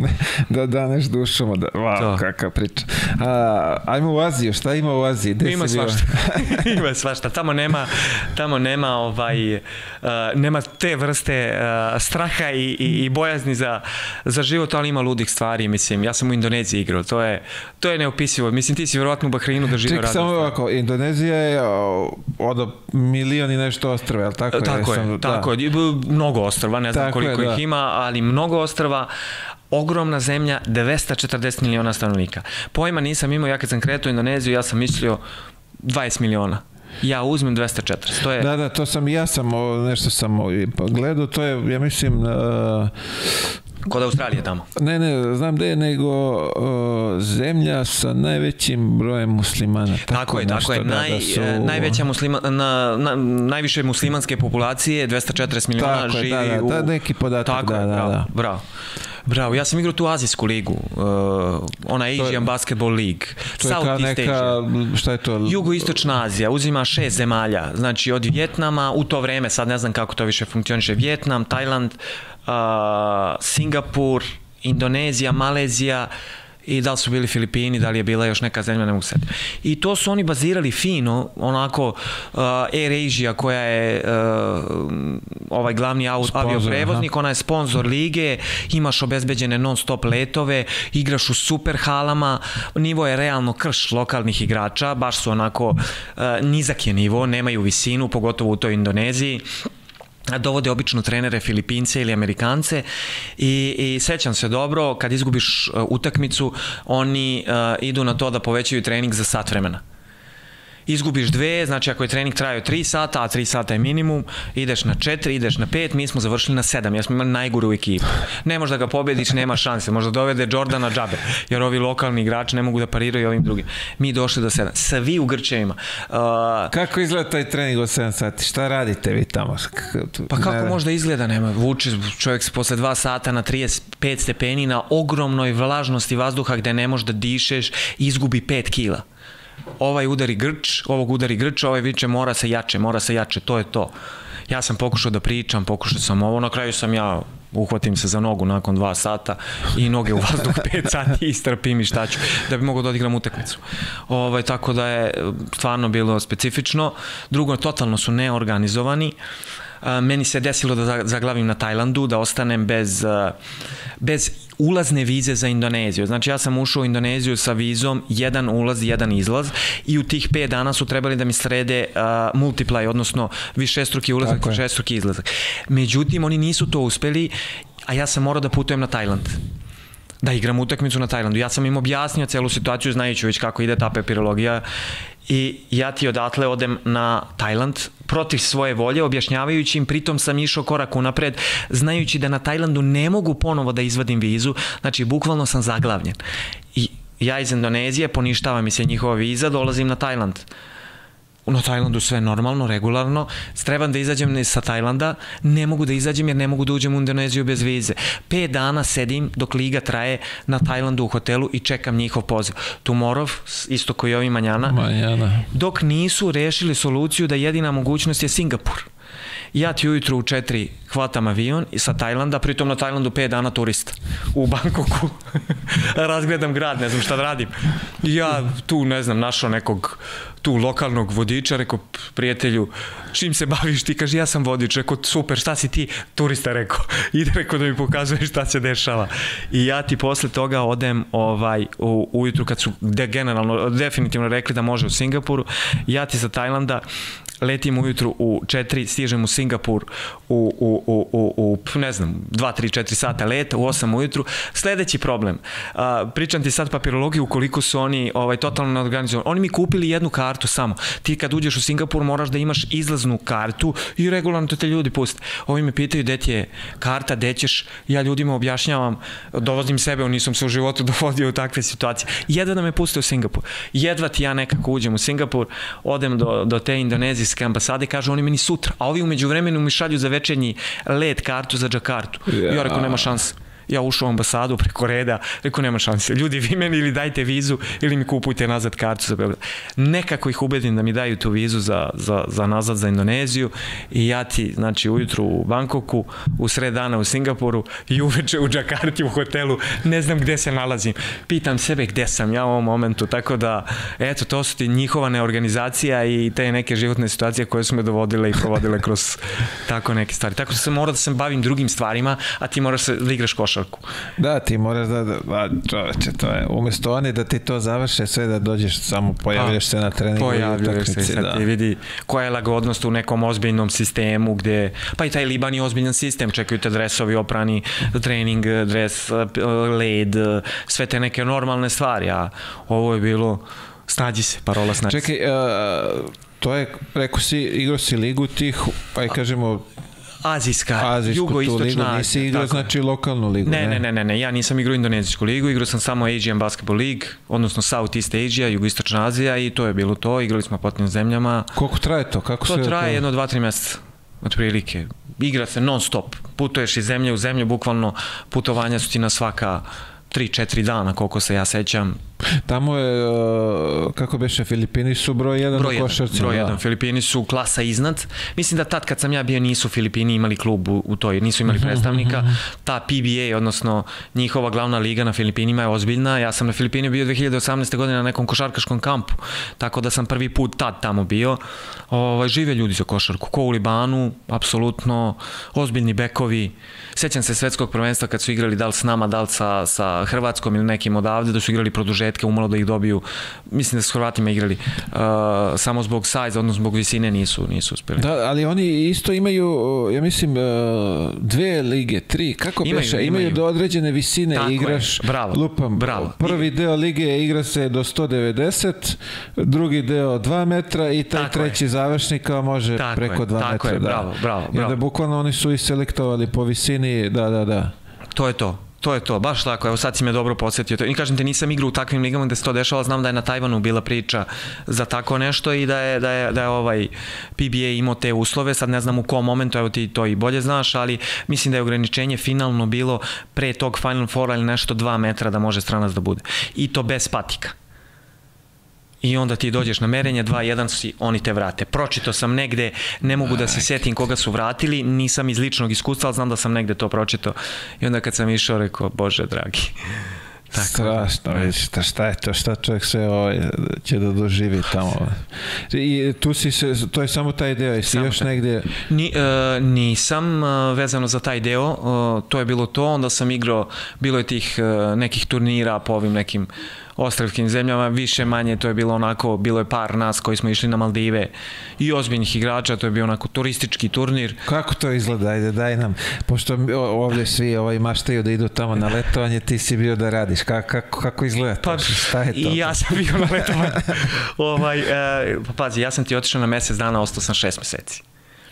Speaker 1: Da daneš dušom, da, wow, kakva priča. A, ajmo u Aziju, šta ima u Aziji? Gde
Speaker 2: ima svašta, ima svašta, tamo nema, tamo nema, ovaj, uh, nema te vrste uh, straha i, i, i bojazni za, za život, ali ima ludih stvari, mislim, ja sam u Indoneziji igrao, to je, to je neopisivo, mislim, ti si vjerovatno u Bahreinu doživio razne stvari.
Speaker 1: Ček, samo ovako, Indonezija je od milion i nešto ostrva, je li tako?
Speaker 2: Tako je, sam, tako da. je, mnogo ostrva, ne znam tako koliko je, ih da. ima, ali mnogo ostrva, ogromna zemlja, dvesta četrdeset miliona stanovnika. Pojma nisam imao, ja kad sam kretao u Indoneziju, ja sam mislio dvadeset miliona. Ja uzmem dvesta četrdeset. To je...
Speaker 1: Da, da, to sam, ja sam nešto sam gledao, to je, ja mislim... Uh...
Speaker 2: Kod Australije tamo?
Speaker 1: Ne, ne, znam gde je, nego uh, zemlja sa najvećim brojem muslimana.
Speaker 2: Tako, tako je, tako je. Naj, da su... najveća muslima, na, na, najviše muslimanske populacije, dvesta četrdeset miliona
Speaker 1: tako
Speaker 2: živi
Speaker 1: je, da, da,
Speaker 2: u...
Speaker 1: Da, neki podatak,
Speaker 2: tako
Speaker 1: da,
Speaker 2: je,
Speaker 1: da,
Speaker 2: bravo,
Speaker 1: da.
Speaker 2: bravo. Bravo, ja sam igrao tu azijsku ligu, uh, ona Asian Basketball League, Southeast Asia.
Speaker 1: Šta je to?
Speaker 2: Jugoistočna Azija, uzima šest zemalja, znači od Vjetnama, u to vreme, sad ne znam kako to više funkcioniše, Vjetnam, Tajland, uh, Singapur, Indonezija, Malezija, i da li su bili Filipini, da li je bila još neka zemlja, ne mogu setiti. I to su oni bazirali fino, onako uh, Air Asia koja je uh, ovaj glavni avioprevoznik, ona je sponsor lige, imaš obezbeđene non stop letove, igraš u super halama, nivo je realno krš lokalnih igrača, baš su onako uh, nizak je nivo, nemaju visinu, pogotovo u toj Indoneziji. Dovode obično trenere Filipince ili Amerikance i, i sećam se dobro, kad izgubiš uh, utakmicu, oni uh, idu na to da povećaju trening za sat vremena. Izgubiš dve, znači ako je trening trajao tri sata, a tri sata je minimum, ideš na četiri, ideš na pet, mi smo završili na sedam, jer smo imali najgoru ekipu. Ne možda ga pobediš, nema šanse, možda dovede Jordana džabe, jer ovi lokalni igrači ne mogu da pariraju ovim drugim. Mi došli do sedam, svi u grčevima. Uh,
Speaker 1: kako izgleda taj trening od sedam sati? Šta radite vi tamo?
Speaker 2: Pa kako možda izgleda, nema, vuči čovjek se posle dva sata na trideset pet stepeni na ogromnoj vlažnosti vazduha gde ne možeš da dišeš, izgubi pet kila. Ovaj udari grč, ovog udari grč, ovaj viče mora se jače, mora se jače, to je to. Ja sam pokušao da pričam, pokušao sam ovo, na kraju sam ja, uhvatim se za nogu nakon dva sata i noge u vazduh pet sati istrpim i šta ću, da bi mogao da odigram utakmicu. Ovaj, tako da je stvarno bilo specifično. Drugo, totalno su neorganizovani. Meni se desilo da zaglavim na Tajlandu, da ostanem bez, bez ulazne vize za Indoneziju. Znači ja sam ušao u Indoneziju sa vizom jedan ulaz, jedan izlaz i u tih pet dana su trebali da mi srede uh, multiply, odnosno višestruki ulazak, višestruki izlazak. Međutim, oni nisu to uspeli, a ja sam morao da putujem na Tajland. Da igram utakmicu na Tajlandu. Ja sam im objasnio celu situaciju, znajući već kako ide ta papirologija, i ja ti odatle odem na Tajland protiv svoje volje, objašnjavajući im, pritom sam išao korak unapred, znajući da na Tajlandu ne mogu ponovo da izvadim vizu, znači bukvalno sam zaglavljen. I ja iz Indonezije, poništava mi se njihova viza, dolazim na Tajland. Na Tajlandu sve normalno, regularno, trebam da izađem sa Tajlanda, ne mogu da izađem jer ne mogu da uđem u Indoneziju bez vize. Pet dana sedim dok liga traje na Tajlandu u hotelu i čekam njihov poziv. Tomorrow, isto koji ovi manjana,
Speaker 1: manjana,
Speaker 2: dok nisu rešili soluciju da jedina mogućnost je Singapur. Ja ti ujutru u četiri hvatam avion i sa Tajlanda, pritom na Tajlandu pet dana turista. U Bangkoku razgledam grad, ne znam šta da radim. Ja tu, ne znam, našao nekog tu lokalnog vodiča, rekao, prijatelju, čim se baviš ti? Kaže, ja sam vodič. Rekao, super, šta si ti? Turista, rekao. Ide, rekao, da mi pokazuje šta se dešava. I ja ti posle toga odem ovaj, u, ujutru kad su de, generalno, definitivno rekli da može u Singapuru, ja ti sa Tajlanda letim ujutru u četiri, stižem u Singapur u, u, u, u, u ne znam, dva, tri, četiri sata leta, u osam ujutru. Sledeći problem, a, pričam ti sad papirologiju, koliko su oni ovaj, totalno neorganizovani. Oni mi kupili jednu kartu samo. Ti kad uđeš u Singapur moraš da imaš izlaznu kartu i regularno te ljudi puste. Ovi me pitaju gde ti je karta, gde ćeš, ja ljudima objašnjavam, dovozim sebe, nisam se u životu dovodio u takve situacije. Jedva da me puste u Singapur. Jedva ti ja nekako uđem u Singapur, odem do, do te Indonezije Azijske ambasade, kažu oni meni sutra, a ovi umeđu vremenu mi šalju za večernji let kartu za Džakartu. Ja, ja rekao, nema šanse. Ja ušao u ambasadu preko reda, rekao nema šanse. Ljudi, vi meni ili dajte vizu ili mi kupujte nazad kartu za Beograd. Nekako ih ubedim da mi daju tu vizu za, za, za nazad za Indoneziju i ja ti, znači, ujutru u Bangkoku, u sred dana u Singapuru i uveče u Džakarti u hotelu, ne znam gde se nalazim. Pitam sebe gde sam ja u ovom momentu, tako da, eto, to su ti njihova neorganizacija i te neke životne situacije koje su me dovodile i provodile kroz tako neke stvari. Tako da sam morao da se bavim drugim stvarima, a ti moraš da igraš košarku.
Speaker 1: Da, ti moraš da, da čoveče, to je, umjesto oni da ti to završe sve, da dođeš samo, pojavljaš se na treningu.
Speaker 2: Pojavljaš se, sad ti vidi koja je lagodnost u nekom ozbiljnom sistemu gde, pa i taj Liban je ozbiljan sistem, čekaju te dresovi oprani, trening, dres, led, sve te neke normalne stvari, a ovo je bilo snađi se, parola snađi se.
Speaker 1: Čekaj, to je, rekao si, igrao si ligu tih, pa i kažemo,
Speaker 2: Azijska, jugoistočna Azija.
Speaker 1: Nisi igrao, znači, lokalnu ligu,
Speaker 2: ne? Ne, ne, ne, ne, ja nisam igrao indonezijsku ligu, igrao sam samo Asian Basketball League, odnosno South East Asia, jugoistočna Azija i to je bilo to, igrali smo po tim zemljama.
Speaker 1: Koliko traje to? Kako
Speaker 2: to
Speaker 1: sve
Speaker 2: traje
Speaker 1: to?
Speaker 2: jedno, dva, tri mjeseca, otprilike. Igra se non stop, putuješ iz zemlje u zemlju, bukvalno putovanja su ti na svaka tri četiri dana, koliko se ja sećam.
Speaker 1: Tamo je, kako beše, Filipini su broj jedan u košarci.
Speaker 2: Broj jedan, Filipini su klasa iznad. Mislim da tad kad sam ja bio nisu Filipini imali klub u, u toj, nisu imali predstavnika. Ta P B A, odnosno njihova glavna liga na Filipinima je ozbiljna. Ja sam na Filipini bio dve hiljade osamnaeste. godine na nekom košarkaškom kampu, tako da sam prvi put tad tamo bio. Ovaj, žive ljudi za košarku, ko u Libanu, apsolutno, ozbiljni bekovi. Sećam se svetskog prvenstva kad su igrali da li s nama, da li sa, sa Hrvatskom ili nekim odavde, da su igrali produžetke, umalo da ih dobiju. Mislim da su s Hrvatima igrali. Uh, samo zbog sajza, odnosno zbog visine nisu, nisu uspjeli.
Speaker 1: Da, ali oni isto imaju, ja mislim, dve lige, tri, kako imaju, beše? Imaju, imaju do određene visine. Tako igraš,
Speaker 2: je, bravo,
Speaker 1: lupam,
Speaker 2: bravo.
Speaker 1: Prvi deo lige igra se do sto devedeset, drugi deo dva metra i taj tako treći je. Završnik kao može tako preko je, dva
Speaker 2: tako
Speaker 1: metra.
Speaker 2: Je, bravo,
Speaker 1: da.
Speaker 2: bravo, bravo.
Speaker 1: I onda bukvalno oni su i selektovali po visini, da, da, da.
Speaker 2: To je to. To je to, baš tako, evo sad si me dobro podsjetio. I kažem te, nisam igrao u takvim ligama gde se to dešava, znam da je na Tajvanu bila priča za tako nešto i da je, da je, da je ovaj P B A imao te uslove, sad ne znam u kom momentu, evo ti to i bolje znaš, ali mislim da je ograničenje finalno bilo pre tog Final Foura ili nešto dva metra da može stranac da bude. I to bez patika. I onda ti dođeš na merenje, dva jedan si, oni te vrate. Pročito sam negde, ne mogu da se setim koga su vratili, nisam iz ličnog iskustva, ali znam da sam negde to pročito. I onda kad sam išao, rekao, Bože dragi.
Speaker 1: Tako, strašno, da, vidiš, šta je to, šta čovjek sve ovaj, će da doživi tamo. I tu si se, to je samo taj deo, jesi još taj. negdje?
Speaker 2: Ni, uh, nisam uh, vezano za taj deo, uh, to je bilo to, onda sam igrao, bilo je tih uh, nekih turnira po ovim nekim ostrvskim zemljama, više manje, to je bilo onako, bilo je par nas koji smo išli na Maldive i ozbiljnih igrača, to je bio onako turistički turnir.
Speaker 1: Kako to izgleda? Ajde, daj nam, pošto ovdje svi ovaj maštaju da idu tamo na letovanje, ti si bio da radiš, kako, kako, kako izgleda to?
Speaker 2: Pa,
Speaker 1: šta je to?
Speaker 2: I ja sam bio na letovanju. ovaj, e, pa pazi, ja sam ti otišao na mesec dana, ostao sam šest meseci.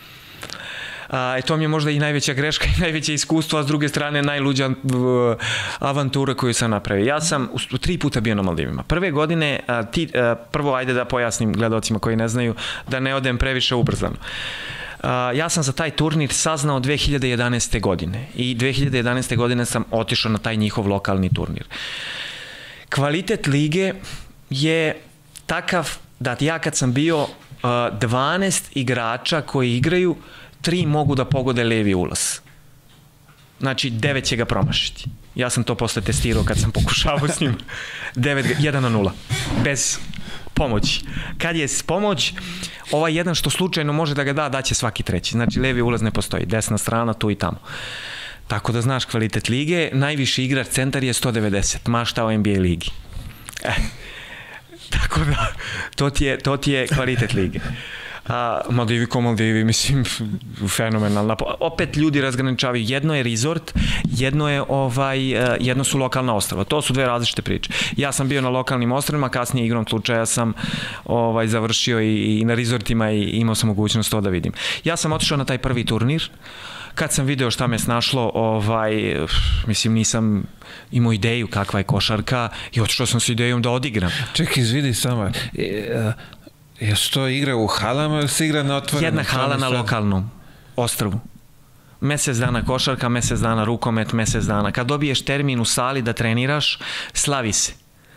Speaker 2: A, to mi je možda i najveća greška i najveće iskustvo, a s druge strane najluđa uh, avantura koju sam napravio. Ja sam u, tri puta bio na Maldivima. Prve godine, a, ti, a, prvo ajde da pojasnim gledalcima koji ne znaju, da ne odem previše ubrzano. A, ja sam za taj turnir saznao dve hiljade jedanaeste. godine i dve hiljade jedanaeste. godine sam otišao na taj njihov lokalni turnir. Kvalitet lige je takav da ja kad sam bio a, dvanaest igrača koji igraju, tri mogu da pogode levi ulaz. Znači, devet će ga promašiti. Ja sam to posle testirao kad sam pokušavao s njim. jedan na nula. Bez pomoći. Kad je pomoć, ovaj jedan što slučajno može da ga da, daće svaki treći. Znači, levi ulaz ne postoji. Desna strana, tu i tamo. Tako da znaš kvalitet lige. Najviši igrač centar je sto devedeset. Mašta o N B A ligi. Eh. Tako da, to ti je, to ti je kvalitet lige. A, Maldivi ko Maldivi, mislim, fenomenalna. Opet ljudi razgraničavaju, jedno je resort, jedno je ovaj, jedno su lokalna ostrava. To su dve različite priče. Ja sam bio na lokalnim ostravima, kasnije igrom slučaja sam ovaj, završio i, i na resortima i imao sam mogućnost to da vidim. Ja sam otišao na taj prvi turnir, kad sam video šta me snašlo, ovaj, mislim, nisam imao ideju kakva je košarka i otišao sam s idejom da odigram.
Speaker 1: Čekaj, izvidi samo, e, Jesu to igra u halama ili se igra na otvorenom?
Speaker 2: Jedna hala na lokalnom ostrvu. Mesec dana košarka, mesec dana rukomet, mesec dana. Kad dobiješ termin u sali da treniraš, slavi se.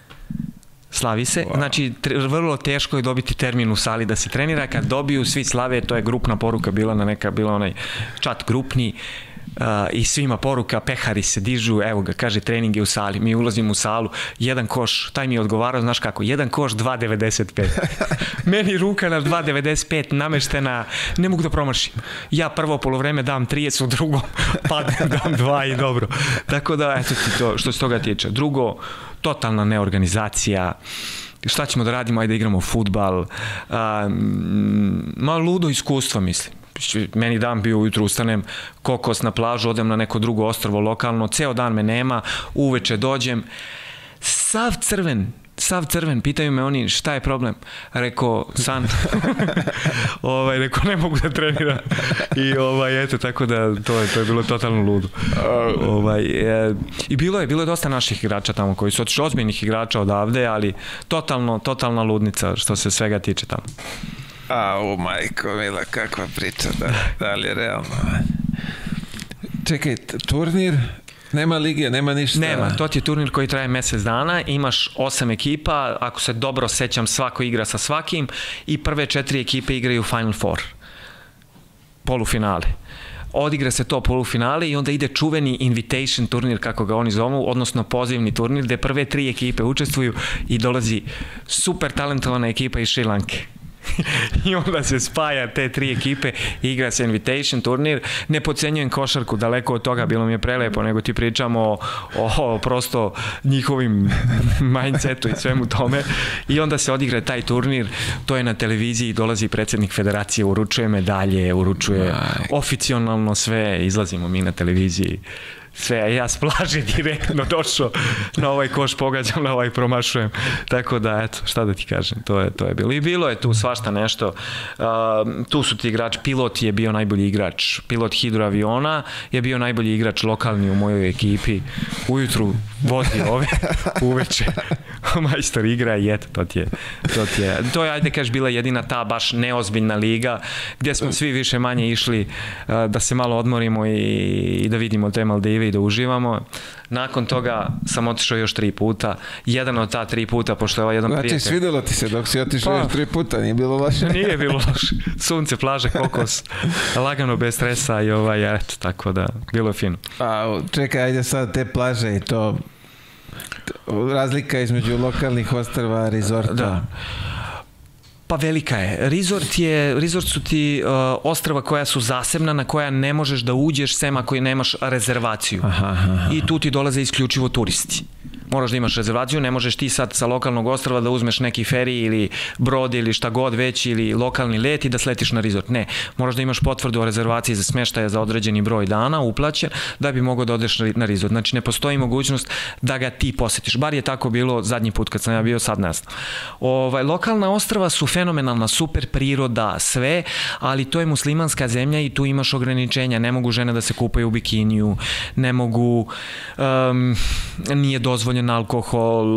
Speaker 2: Slavi se. Wow. Znači, vrlo teško je dobiti termin u sali da se trenira. Kad dobiju, svi slave, to je grupna poruka bila na neka, bila onaj čat grupni, Uh, i svima poruka, pehari se dižu, evo ga, kaže, trening je u sali, mi ulazimo u salu, jedan koš, taj mi je odgovarao, znaš kako, jedan koš dva devedeset pet. Meni ruka na dva devedeset pet nameštena, ne mogu da promašim. Ja prvo polovreme dam trideset, u drugom padnem, dam dva i dobro. Tako da, eto ti to, što se toga tiče. Drugo, totalna neorganizacija, šta ćemo da radimo, ajde igramo fudbal, uh, malo ludo iskustvo, mislim. Meni dan bio, ujutru ustanem, kokos na plažu, odem na neko drugo ostrvo lokalno, ceo dan me nema, uveče dođem, sav crven, sav crven, pitaju me oni šta je problem, rekao san, ovaj, rekao ne mogu da treniram i ovaj, eto, tako da to je, to je bilo totalno ludo. Ovaj, e, i bilo je, bilo je dosta naših igrača tamo koji su otišli, ozbiljnih igrača odavde, ali totalno, totalna ludnica što se svega tiče tamo.
Speaker 1: A, u majko, mila, kakva priča, da, da li je realno? Čekaj, turnir, nema lige, nema ništa?
Speaker 2: Nema, to ti je turnir koji traje mesec dana, imaš osam ekipa, ako se dobro sećam, svako igra sa svakim i prve četiri ekipe igraju Final Four, polufinale. Odigra se to polufinale i onda ide čuveni invitation turnir, kako ga oni zovu, odnosno pozivni turnir, gde prve tri ekipe učestvuju i dolazi super talentovana ekipa iz Šri Lanke. I onda se spaja te tri ekipe i igra se invitation turnir. Ne podcenjujem košarku, daleko od toga, bilo mi je prelepo, nego ti pričamo o, o prosto njihovim mindsetu i svemu tome. I onda se odigra taj turnir, to je na televiziji, dolazi predsjednik federacije, uručuje medalje, uručuje oficijalno sve, izlazimo mi na televiziji. Sve, ja s plaže direktno došao na ovaj koš, pogađam, na ovaj promašujem, tako da, eto, šta da ti kažem, to je, to je bilo. I bilo je tu svašta nešto, uh, tu su ti igrači, pilot je bio najbolji igrač, pilot hidroaviona je bio najbolji igrač lokalni u mojoj ekipi, ujutru vozi ove, uveče majstor igra i eto, to ti je, to ti je, to je, ajde kaž, bila jedina ta baš neozbiljna liga, gdje smo svi više manje išli uh, da se malo odmorimo i, i da vidimo te Maldive i da uživamo. Nakon toga sam otišao još tri puta. Jedan od ta tri puta, pošto je ovaj jedan prijatelj...
Speaker 1: Znači, svidjelo ti se dok si otišao pa, još tri puta, nije bilo loše?
Speaker 2: Nije bilo loše. Sunce, plaže, kokos, lagano, bez stresa i ovaj, eto, tako da, bilo je fino.
Speaker 1: A, čekaj, ajde sad te plaže i to... Razlika između lokalnih ostrva, rezorta.
Speaker 2: Da. Pa velika je. Resort je, resort su ti uh, ostrva koja su zasebna, na koja ne možeš da uđeš sem ako nemaš rezervaciju. Aha, aha. I tu ti dolaze isključivo turisti. Moraš da imaš rezervaciju, ne možeš ti sad sa lokalnog ostrva da uzmeš neki feri ili brod ili šta god već ili lokalni let i da sletiš na resort. Ne, moraš da imaš potvrdu o rezervaciji za smještaje za određeni broj dana uplaćen da bi mogao da odeš na resort. Znači ne postoji mogućnost da ga ti posetiš. Bar je tako bilo zadnji put kad sam ja bio, sad ne znam. Ovaj, lokalna ostrva su fenomenalna, super priroda, sve, ali to je muslimanska zemlja i tu imaš ograničenja. Ne mogu žene da se kupaju u bikiniju, ne mogu, um, nije dozvoljeno alkohol,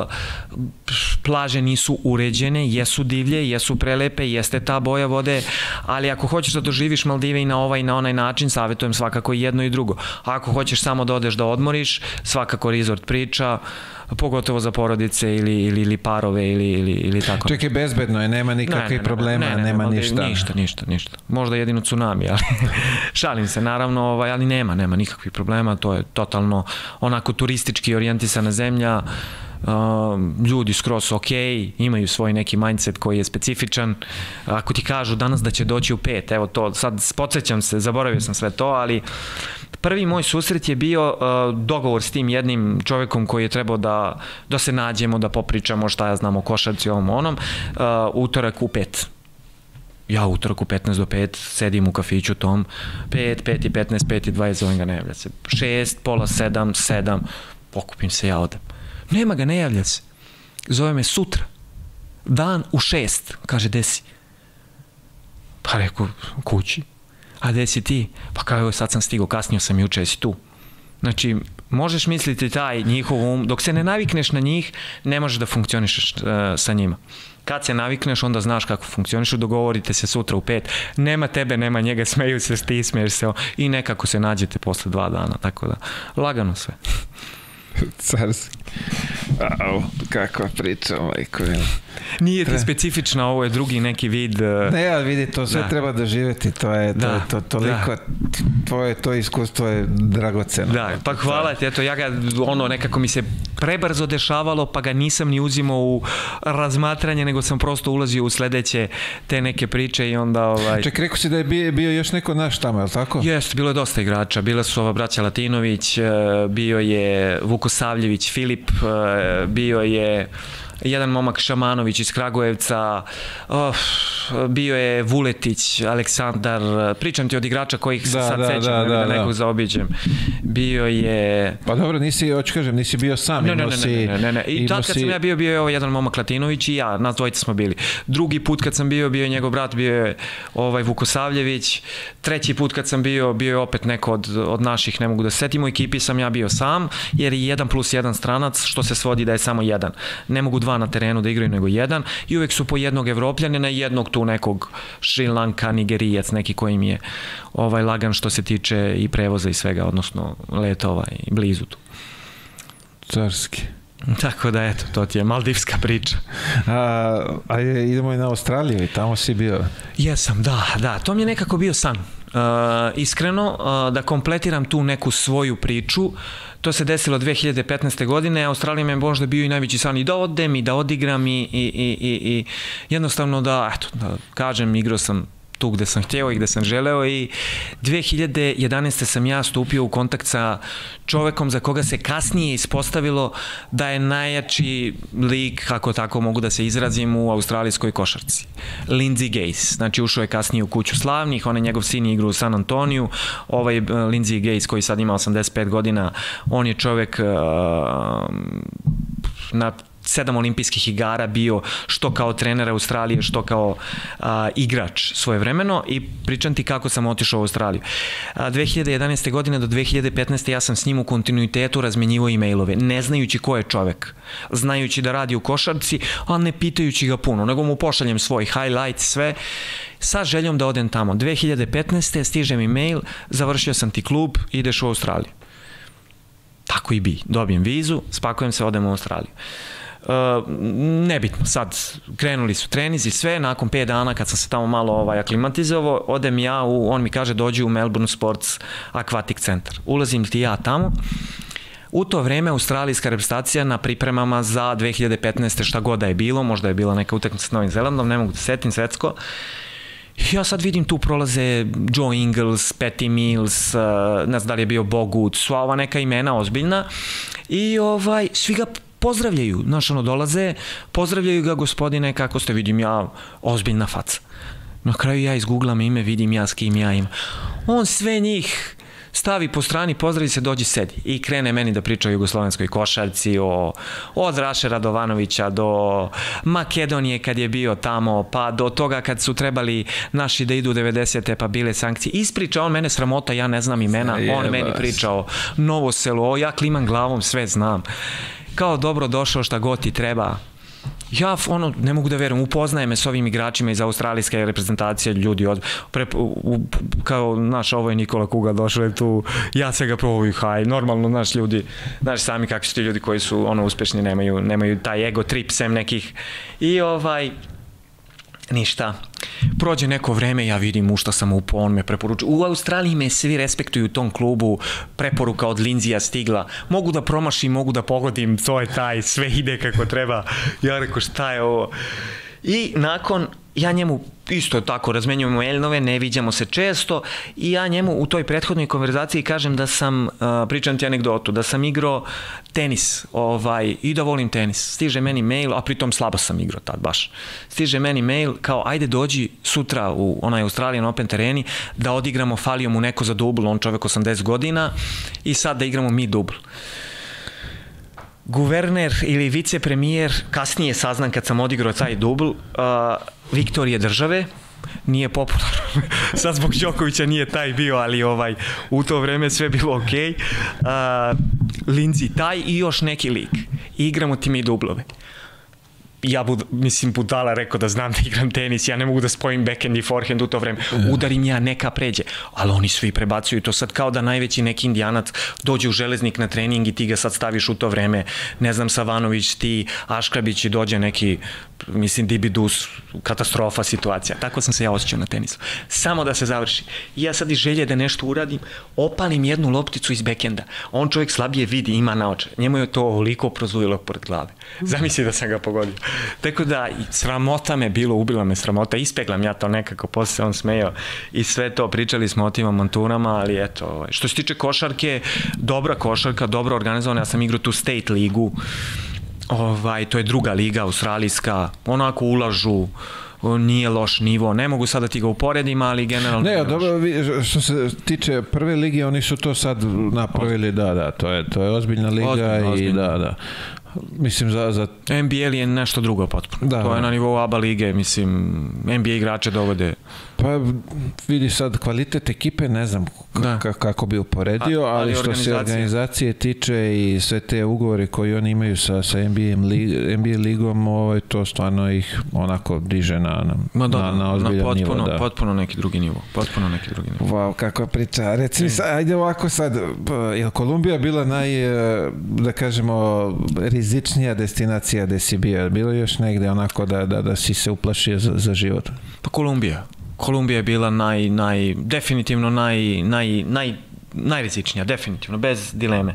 Speaker 2: plaže nisu uređene, jesu divlje, jesu prelepe, jeste ta boja vode, ali ako hoćeš da doživiš Maldive i na ovaj i na onaj način, savjetujem svakako i jedno i drugo. Ako hoćeš samo da odeš da odmoriš, svakako resort priča, pogotovo za porodice ili, ili, ili parove ili, ili, ili tako.
Speaker 1: Čekaj, bezbedno je, nema nikakvih problema, ne, ne, nema ne, ništa.
Speaker 2: Ništa, ništa, ništa. Možda jedino tsunami, ali šalim se, naravno, ovaj, ali nema, nema nikakvih problema, to je totalno onako turistički orijentisana zemlja, Uh, ljudi skroz ok, imaju svoj neki mindset koji je specifičan. Ako ti kažu danas da će doći u pet, evo to, sad podsjećam se, zaboravio sam sve to, ali prvi moj susret je bio uh, dogovor s tim jednim čovjekom koji je trebao da, da se nađemo, da popričamo šta ja znam o košarci, ovom onom, uh, utorak u pet. Ja utorak u petnaest do pet sedim u kafiću tom, pet, pet i petnaest, pet i dvadeset, zovem ga, ne javlja se. šest, pola sedam, sedam, pokupim se, ja odem. Nema ga, ne javlja se. Zove me sutra. Dan u šest. Kaže, gde si? Pa rekao, kući. A gde si ti? Pa kao, sad sam stigao, kasnio sam juče, jesi tu? Znači, možeš misliti taj njihov um, dok se ne navikneš na njih, ne možeš da funkcionišeš uh, sa njima. Kad se navikneš, onda znaš kako funkcionišu, dogovorite se sutra u pet, nema tebe, nema njega, smeju se, ti smeješ se i nekako se nađete posle dva dana, tako da, lagano sve.
Speaker 1: Carski. Au, kakva priča, majko.
Speaker 2: Nije ti specifična, ovo je drugi neki vid.
Speaker 1: Ne, ali vidi, to sve da. Treba doživjeti, to je to, da. to, toliko, da. tvoje, to iskustvo je dragoceno. Da,
Speaker 2: pa hvala ti, eto, ja ga, ono, nekako mi se prebrzo dešavalo, pa ga nisam ni uzimao u razmatranje, nego sam prosto ulazio u sledeće te neke priče i onda, ovaj...
Speaker 1: Ček, rekao si da je bio, bio još neko naš tamo, je li tako?
Speaker 2: Jest, bilo je dosta igrača, bila su ova braća Latinović, bio je Vukosavljević, Filip, bio je jedan momak Šamanović iz Kragujevca, oh, bio je Vuletić, Aleksandar, pričam ti od igrača kojih se da, sad da, sećam, da, da, da nekog da. zaobiđem. Bio je...
Speaker 1: Pa dobro, nisi, hoću kažem, nisi bio sam.
Speaker 2: Ne, ne, ne, ne, ne, ne, ne. I tad kad si... sam ja bio, bio je ovo jedan momak Latinović i ja, nas dvojica smo bili. Drugi put kad sam bio, bio je njegov brat, bio je ovaj Vukosavljević. Treći put kad sam bio, bio je opet neko od, od naših, ne mogu da se setim. U ekipi sam ja bio sam, jer je jedan plus jedan stranac, što se svodi da je samo jedan. Ne mogu dva na terenu da igraju nego jedan i uvek su po jednog Evropljanina i jednog tu nekog Šri Lanka, Nigerijac, neki koji mi je ovaj lagan što se tiče i prevoza i svega, odnosno letova i blizu tu.
Speaker 1: Carski.
Speaker 2: Tako da eto, to ti je maldivska priča.
Speaker 1: A, a je, idemo i na Australiju i tamo si bio?
Speaker 2: Jesam, da, da, to mi je nekako bio san. Uh, iskreno, uh, da kompletiram tu neku svoju priču. To se desilo dve hiljade petnaeste. godine, Australija mi je možda bio i najveći san i da odem i da odigram i, i, i, i jednostavno da, eto, da kažem, igrao sam tu gde sam hteo i gde sam želeo i dve hiljade jedanaeste. sam ja stupio u kontakt sa čovekom za koga se kasnije ispostavilo da je najjači lik, kako tako mogu da se izrazim, u australijskoj košarci. Lindsey Gaze. Znači ušao je kasnije u kuću slavnih, on je njegov sin igra u San Antoniju, ovaj Lindsey Gaze koji sad ima osamdeset pet godina, on je čovek uh, na sedam olimpijskih igara bio, što kao trener Australije, što kao a, igrač svojevremeno i pričam ti kako sam otišao u Australiju. A, dve hiljade jedanaeste. godine do dve hiljade petnaeste. ja sam s njim u kontinuitetu razmenjivao e-mailove, ne znajući ko je čovek, znajući da radi u košarci, a ne pitajući ga puno, nego mu pošaljem svoj highlight, sve, sa željom da odem tamo. dve hiljade petnaeste. stiže mi mail, završio sam ti klub, ideš u Australiju. Tako i bi, dobijem vizu, spakujem se, odem u Australiju. Uh, nebitno, sad krenuli su trenizi, sve, nakon pet dana kad sam se tamo malo ovaj, aklimatizovao, odem ja, u, on mi kaže dođi u Melbourne Sports Aquatic Center. Ulazim ti ja tamo. U to vreme australijska reprezentacija na pripremama za dve hiljade petnaeste. šta god da je bilo, možda je bila neka utakmica s Novim Zelandom, ne mogu da setim, svetsko. Ja sad vidim tu prolaze Joe Ingles, Patty Mills, uh, ne znam da li je bio Bogut, sva ova neka imena ozbiljna i ovaj, svi ga pozdravljaju, znaš, ono, dolaze, pozdravljaju ga, gospodine, kako ste, vidim ja, ozbiljna faca. Na kraju ja izgooglam ime, vidim ja s kim ja imam. On sve njih stavi po strani, pozdravi se, dođi, sedi. I krene meni da priča o jugoslovenskoj košarci, o, od Raše Radovanovića do Makedonije kad je bio tamo, pa do toga kad su trebali naši da idu u devedesete. pa bile sankcije. Ispriča on mene sramota, ja ne znam imena, on meni priča o Novo Selo, ja klimam glavom, sve znam. Kao dobro došao, šta god ti treba. Ja, ono, ne mogu da verujem, upoznaje me s ovim igračima iz australijske reprezentacije, ljudi od, pre, u, kao, znaš, ovo je Nikola Kuga došao tu, ja se ga provoju, haj, normalno, znaš, ljudi, znaš sami kakvi su ti ljudi koji su, ono, uspešni, nemaju, nemaju taj ego trip sem nekih, i ovaj, ništa. Prođe neko vreme, ja vidim u šta sam upao, on me preporučuje. U Australiji me svi respektuju u tom klubu, preporuka od Lindsija stigla. Mogu da promašim, mogu da pogodim, to je taj, sve ide kako treba. Ja rekao, šta je ovo? I nakon, ja njemu isto tako razmenjujemo mailove, ne viđamo se često i ja njemu u toj prethodnoj konverzaciji kažem da sam, uh, pričam ti anegdotu, da sam igrao tenis ovaj, i da volim tenis. Stiže meni mail, a pritom slabo sam igrao tad baš. Stiže meni mail kao ajde dođi sutra u onaj Australian Open tereni da odigramo, falio mu neko za dubl, on čovek osamdeset godina i sad da igramo mi dubl. Guverner ili vicepremijer, kasnije saznam kad sam odigrao taj dubl, uh, Viktorije države, nije popularno. Sad zbog Đokovića nije taj bio, ali ovaj, u to vreme sve bilo okej. Okay. Uh, Lindsay, taj i još neki lik. Igramo ti mi dublove. Ja bud, mislim, budala rekao da znam da igram tenis, ja ne mogu da spojim backhand i forehand u to vreme. Udarim ja, neka pređe. Ali oni svi prebacuju to sad kao da najveći neki Indijanac dođe u Železnik na trening i ti ga sad staviš u to vreme. Ne znam, Savanović, ti, Aškrabić i dođe neki, mislim, Dibidus, katastrofa situacija. Tako sam se ja osjećao na tenisu. Samo da se završi. I ja sad iz želje da nešto uradim, opalim jednu lopticu iz backhanda. On čovjek slabije vidi, ima naoče. Njemu je to ovoliko prozvojilo pored glave. Zamisli da sam ga pogodio. Tako da, sramota me bilo, ubila me sramota, ispeglam ja to nekako, posle se on smejao i sve to, pričali smo o tim avanturama, ali eto, ovaj. Što se tiče košarke, dobra košarka, dobro organizovana, ja sam igrao tu State ligu, ovaj, to je druga liga, australijska, onako ulažu, nije loš nivo, ne mogu sad da ti ga uporedim, ali generalno...
Speaker 1: Ne, dobro, što se tiče prve lige, oni su to sad napravili, da, da, to je, to je ozbiljna liga ozbiljno, ozbiljno. I da, da. Mislim, za... za...
Speaker 2: N B L je nešto drugo potpuno. Da, to je na nivou A B A lige, mislim, N B A igrače dovode.
Speaker 1: Pa vidi sad, kvalitet ekipe, ne znam kako bi uporedio, A, ali, ali što se organizacije tiče i sve te ugovore koje oni imaju sa, sa N B A, N B A ligom, ovaj, to stvarno ih onako diže na, na, Ma da, na, na ozbiljan na potpuno, nivo. Da.
Speaker 2: Potpuno neki drugi nivo. Potpuno neki drugi nivo.
Speaker 1: Wow, kakva priča. Reci mi sad, ajde ovako sad, je li Kolumbija bila naj, da kažemo, rizičnija destinacija gde si bio? Bilo je još negde onako da, da, da si se uplašio za, za život?
Speaker 2: Pa Kolumbija. Kolumbija je bila naj, naj, definitivno naj, naj, naj, najrizičnija, definitivno, bez dileme.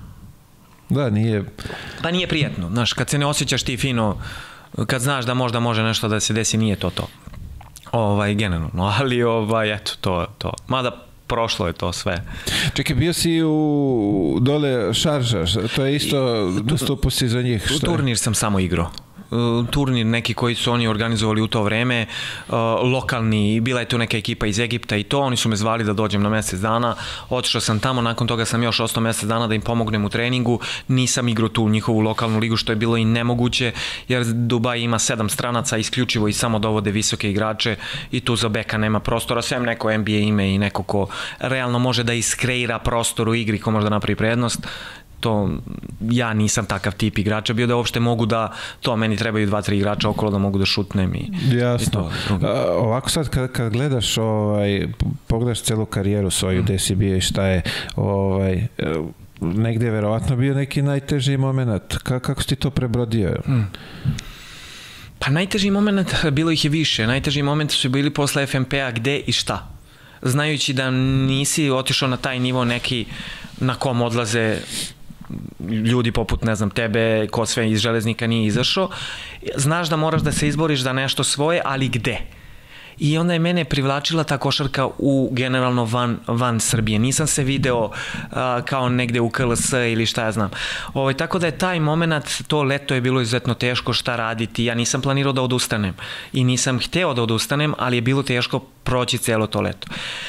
Speaker 1: Da, nije...
Speaker 2: Pa nije prijetno, znaš, kad se ne osjećaš ti fino, kad znaš da možda može nešto da se desi, nije to to. Ovaj, generalno, ali ovaj, eto, to, to. Mada prošlo je to sve.
Speaker 1: Čekaj, bio si u dole Šarža, to je isto, nastupo si za njih, što je?
Speaker 2: Turnir sam samo igrao. Turnir neki koji su oni organizovali u to vreme, lokalni, bila je tu neka ekipa iz Egipta i to, oni su me zvali da dođem na mesec dana, otišao sam tamo, nakon toga sam još ostao mesec dana da im pomognem u treningu, nisam igrao tu njihovu lokalnu ligu, što je bilo i nemoguće, jer Dubaj ima sedam stranaca, isključivo i samo dovode visoke igrače i tu za beka nema prostora, sem neko N B A ime i neko ko realno može da iskreira prostor u igri, ko može da napravi prednost. To, ja nisam takav tip igrača bio da uopšte mogu da, to meni trebaju dva, tri igrača okolo da mogu da šutnem i,
Speaker 1: jasno. I to. A, ovako sad kad, kad gledaš, ovaj, pogledaš celu karijeru svoju, mm. gde si bio i šta je, ovaj, negde je verovatno bio neki najteži moment. Ka, kako si ti to prebrodio? Mm.
Speaker 2: Pa najteži moment, bilo ih je više, najteži moment su bili posle F M P-a gde i šta. Znajući da nisi otišao na taj nivo neki na kom odlaze ljudi poput, ne znam, tebe, ko sve iz Železnika nije izašao, znaš da moraš da se izboriš za nešto svoje, ali gde? I onda je mene privlačila ta košarka u generalno van, van Srbije. Nisam se video a, kao negde u K L S ili šta ja znam. Ovo, tako da je taj moment, to leto je bilo izuzetno teško šta raditi. Ja nisam planirao da odustanem i nisam hteo da odustanem, ali je bilo teško proći celo to leto.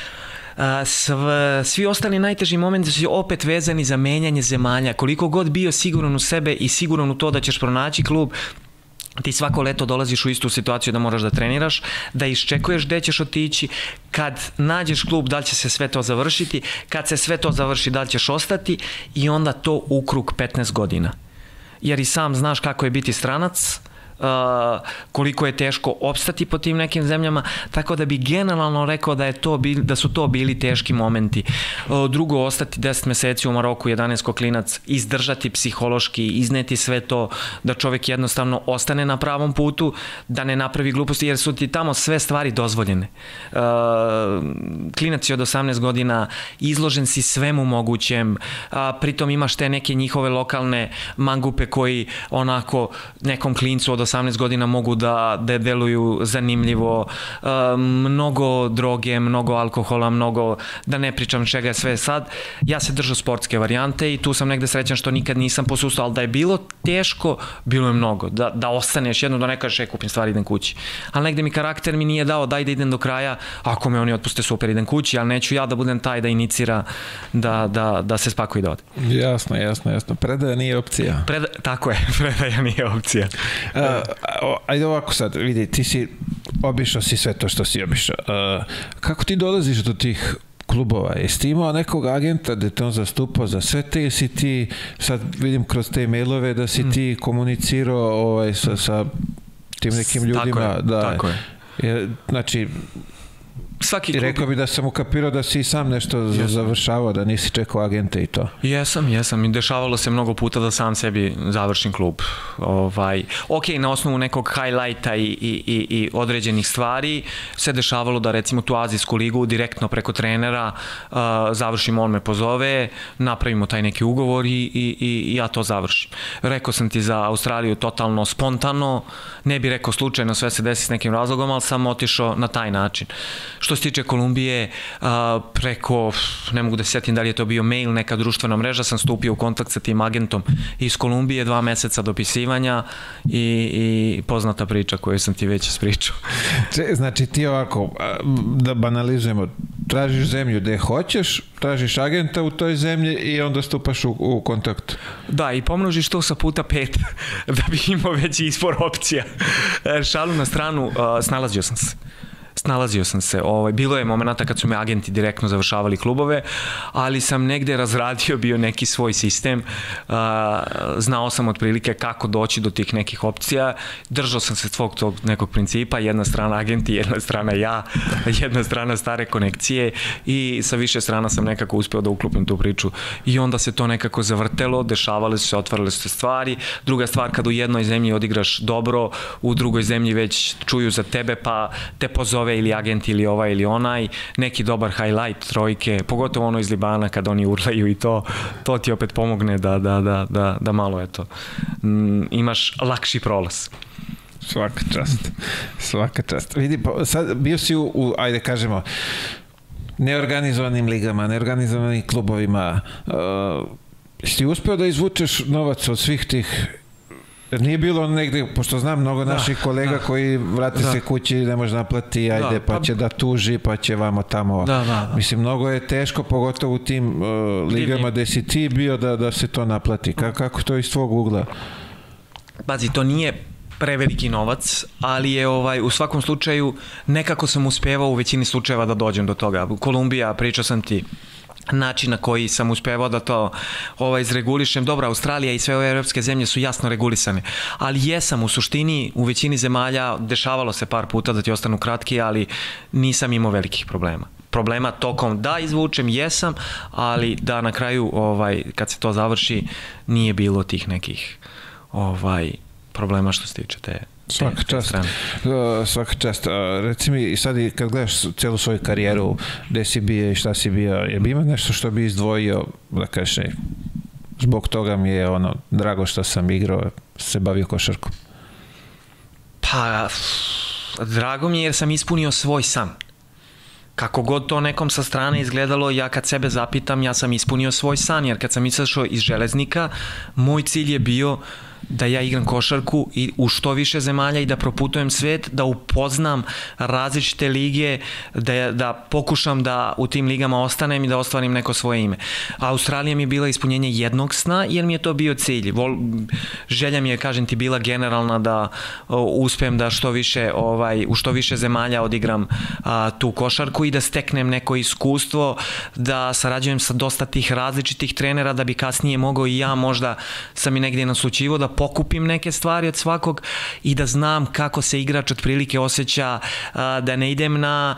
Speaker 2: Svi ostali najteži momenti su opet vezani za menjanje zemalja. Koliko god bio siguran u sebe i siguran u to da ćeš pronaći klub, ti svako leto dolaziš u istu situaciju da moraš da treniraš, da iščekuješ gde ćeš otići, kad nađeš klub da li će se sve to završiti, kad se sve to završi da li ćeš ostati i onda to u krug petnaest godina. Jer i sam znaš kako je biti stranac, Uh, koliko je teško opstati po tim nekim zemljama, tako da bi generalno rekao da, je to bil, da su to bili teški momenti. Uh, drugo, ostati deset meseci u Maroku, jedanaest klinac, izdržati psihološki, izneti sve to, da čovek jednostavno ostane na pravom putu, da ne napravi gluposti, jer su ti tamo sve stvari dozvoljene. Uh, klinac je od osamnaest godina, izložen si svemu mogućem, uh, pritom imaš te neke njihove lokalne mangupe koji onako nekom klincu od osamnaest godina mogu da, da deluju zanimljivo, uh, mnogo droge, mnogo alkohola, mnogo, da ne pričam čega je sve sad. Ja se držao sportske varijante i tu sam negde srećan što nikad nisam posustao, ali da je bilo teško, bilo je mnogo. Da, da ostaneš jedno, da ne kažeš, e, kupim stvari, idem kući. Ali negde mi karakter mi nije dao, daj da idem do kraja, ako me oni otpuste, super, idem kući, ali neću ja da budem taj da inicira da, da, da se spakuje i da ode.
Speaker 1: Jasno, jasno, jasno. Predaja nije opcija.
Speaker 2: Preda, tako je, predaja nije opcija.
Speaker 1: Uh, ajde ovako sad, vidi, ti si obišao si sve to što si obišao. Uh, kako ti dolaziš do tih klubova? Jesi ti imao nekog agenta da te on zastupao za sve te, jesi ti, sad vidim kroz te mailove da si ti komunicirao ovaj, sa, sa tim nekim ljudima?
Speaker 2: Tako je,
Speaker 1: da,
Speaker 2: tako je.
Speaker 1: je znači,
Speaker 2: Svaki
Speaker 1: i rekao bi da sam ukapirao da si sam nešto jesam. završavao, da nisi čekao agente i to.
Speaker 2: Jesam, jesam. I dešavalo se mnogo puta da sam sebi završim klub. Ovaj, ok, na osnovu nekog highlighta i, i, i, i određenih stvari se dešavalo da recimo tu azijsku ligu direktno preko trenera uh, završim, on me pozove, napravimo taj neki ugovor i, i, i ja to završim. Rekao sam ti za Australiju totalno spontano, ne bi rekao slučajno, sve se desi s nekim razlogom, ali sam otišao na taj način. Što se tiče Kolumbije, preko, ne mogu da se sjetim da li je to bio mail, neka društvena mreža, sam stupio u kontakt sa tim agentom iz Kolumbije, dva meseca dopisivanja i, i poznata priča koju sam ti već ispričao.
Speaker 1: Znači ti ovako, da banalizujemo, tražiš zemlju gde hoćeš, tražiš agenta u toj zemlji i onda stupaš u, u kontakt.
Speaker 2: Da, i pomnožiš to sa puta pet da bi imao veći izbor opcija. Šalu na stranu, snalazio sam se. Snalazio sam se. Ovaj, bilo je momenata kad su me agenti direktno završavali klubove, ali sam negde razradio bio neki svoj sistem. Uh, znao sam otprilike kako doći do tih nekih opcija. Držao sam se svog tog nekog principa. Jedna strana agenti, jedna strana ja, jedna strana stare konekcije i sa više strana sam nekako uspeo da uklopim tu priču. I onda se to nekako zavrtelo, dešavale su se, otvarale su se stvari. Druga stvar, kad u jednoj zemlji odigraš dobro, u drugoj zemlji već čuju za tebe, pa te pozove ili agent ili ovaj ili onaj, neki dobar highlight trojke, pogotovo ono iz Libana kad oni urlaju i to, to ti opet pomogne da, da, da, da, da malo eto, m, imaš lakši prolaz.
Speaker 1: Svaka čast, svaka čast. Vidi, sad bio si u, u ajde kažemo, neorganizovanim ligama, neorganizovanim klubovima, uh, si uspeo da izvučeš novac od svih tih. Jer nije bilo negde, pošto znam mnogo naših da, kolega da, koji vrate da. se kući, ne može naplati, ajde, da, pa, pa će da tuži, pa će vamo tamo. Da, da, da. Mislim, mnogo je teško, pogotovo u tim uh, ligama gde si ti bio da, da se to naplati. Kako, kako to iz tvog ugla?
Speaker 2: Pazi, to nije preveliki novac, ali je ovaj, u svakom slučaju nekako sam uspevao u većini slučajeva da dođem do toga. Kolumbija, pričao sam ti, način na koji sam uspevao da to ovaj, izregulišem. Dobro, Australija i sve ove evropske zemlje su jasno regulisane, ali jesam u suštini u većini zemalja, dešavalo se par puta da ti ostanu kratki, ali nisam imao velikih problema. Problema tokom da izvučem jesam, ali da na kraju ovaj, kad se to završi nije bilo tih nekih ovaj, problema što se tiče te
Speaker 1: Svaka čast. Svaka čast. Reci mi, sad kad gledaš celu svoju karijeru, gde si bio i šta si bio, je bi ima nešto što bi izdvojio, da kažeš, zbog toga mi je ono, drago što sam igrao, se bavio košarkom?
Speaker 2: Pa, drago mi je jer sam ispunio svoj san. Kako god to nekom sa strane izgledalo, ja kad sebe zapitam, ja sam ispunio svoj san, jer kad sam izašao iz Železnika, moj cilj je bio da ja igram košarku i u što više zemalja i da proputujem svet, da upoznam različite lige, da, da pokušam da u tim ligama ostanem i da ostvarim neko svoje ime. Australija mi je bila ispunjenje jednog sna, jer mi je to bio cilj. Vol, želja mi je, kažem ti, bila generalna da o, uspem da što više, ovaj, u što više zemalja odigram a, tu košarku i da steknem neko iskustvo, da sarađujem sa dosta tih različitih trenera, da bi kasnije mogao i ja možda sam i negdje naslučivo da pokupim neke stvari od svakog i da znam kako se igrač otprilike osjeća, da ne idem na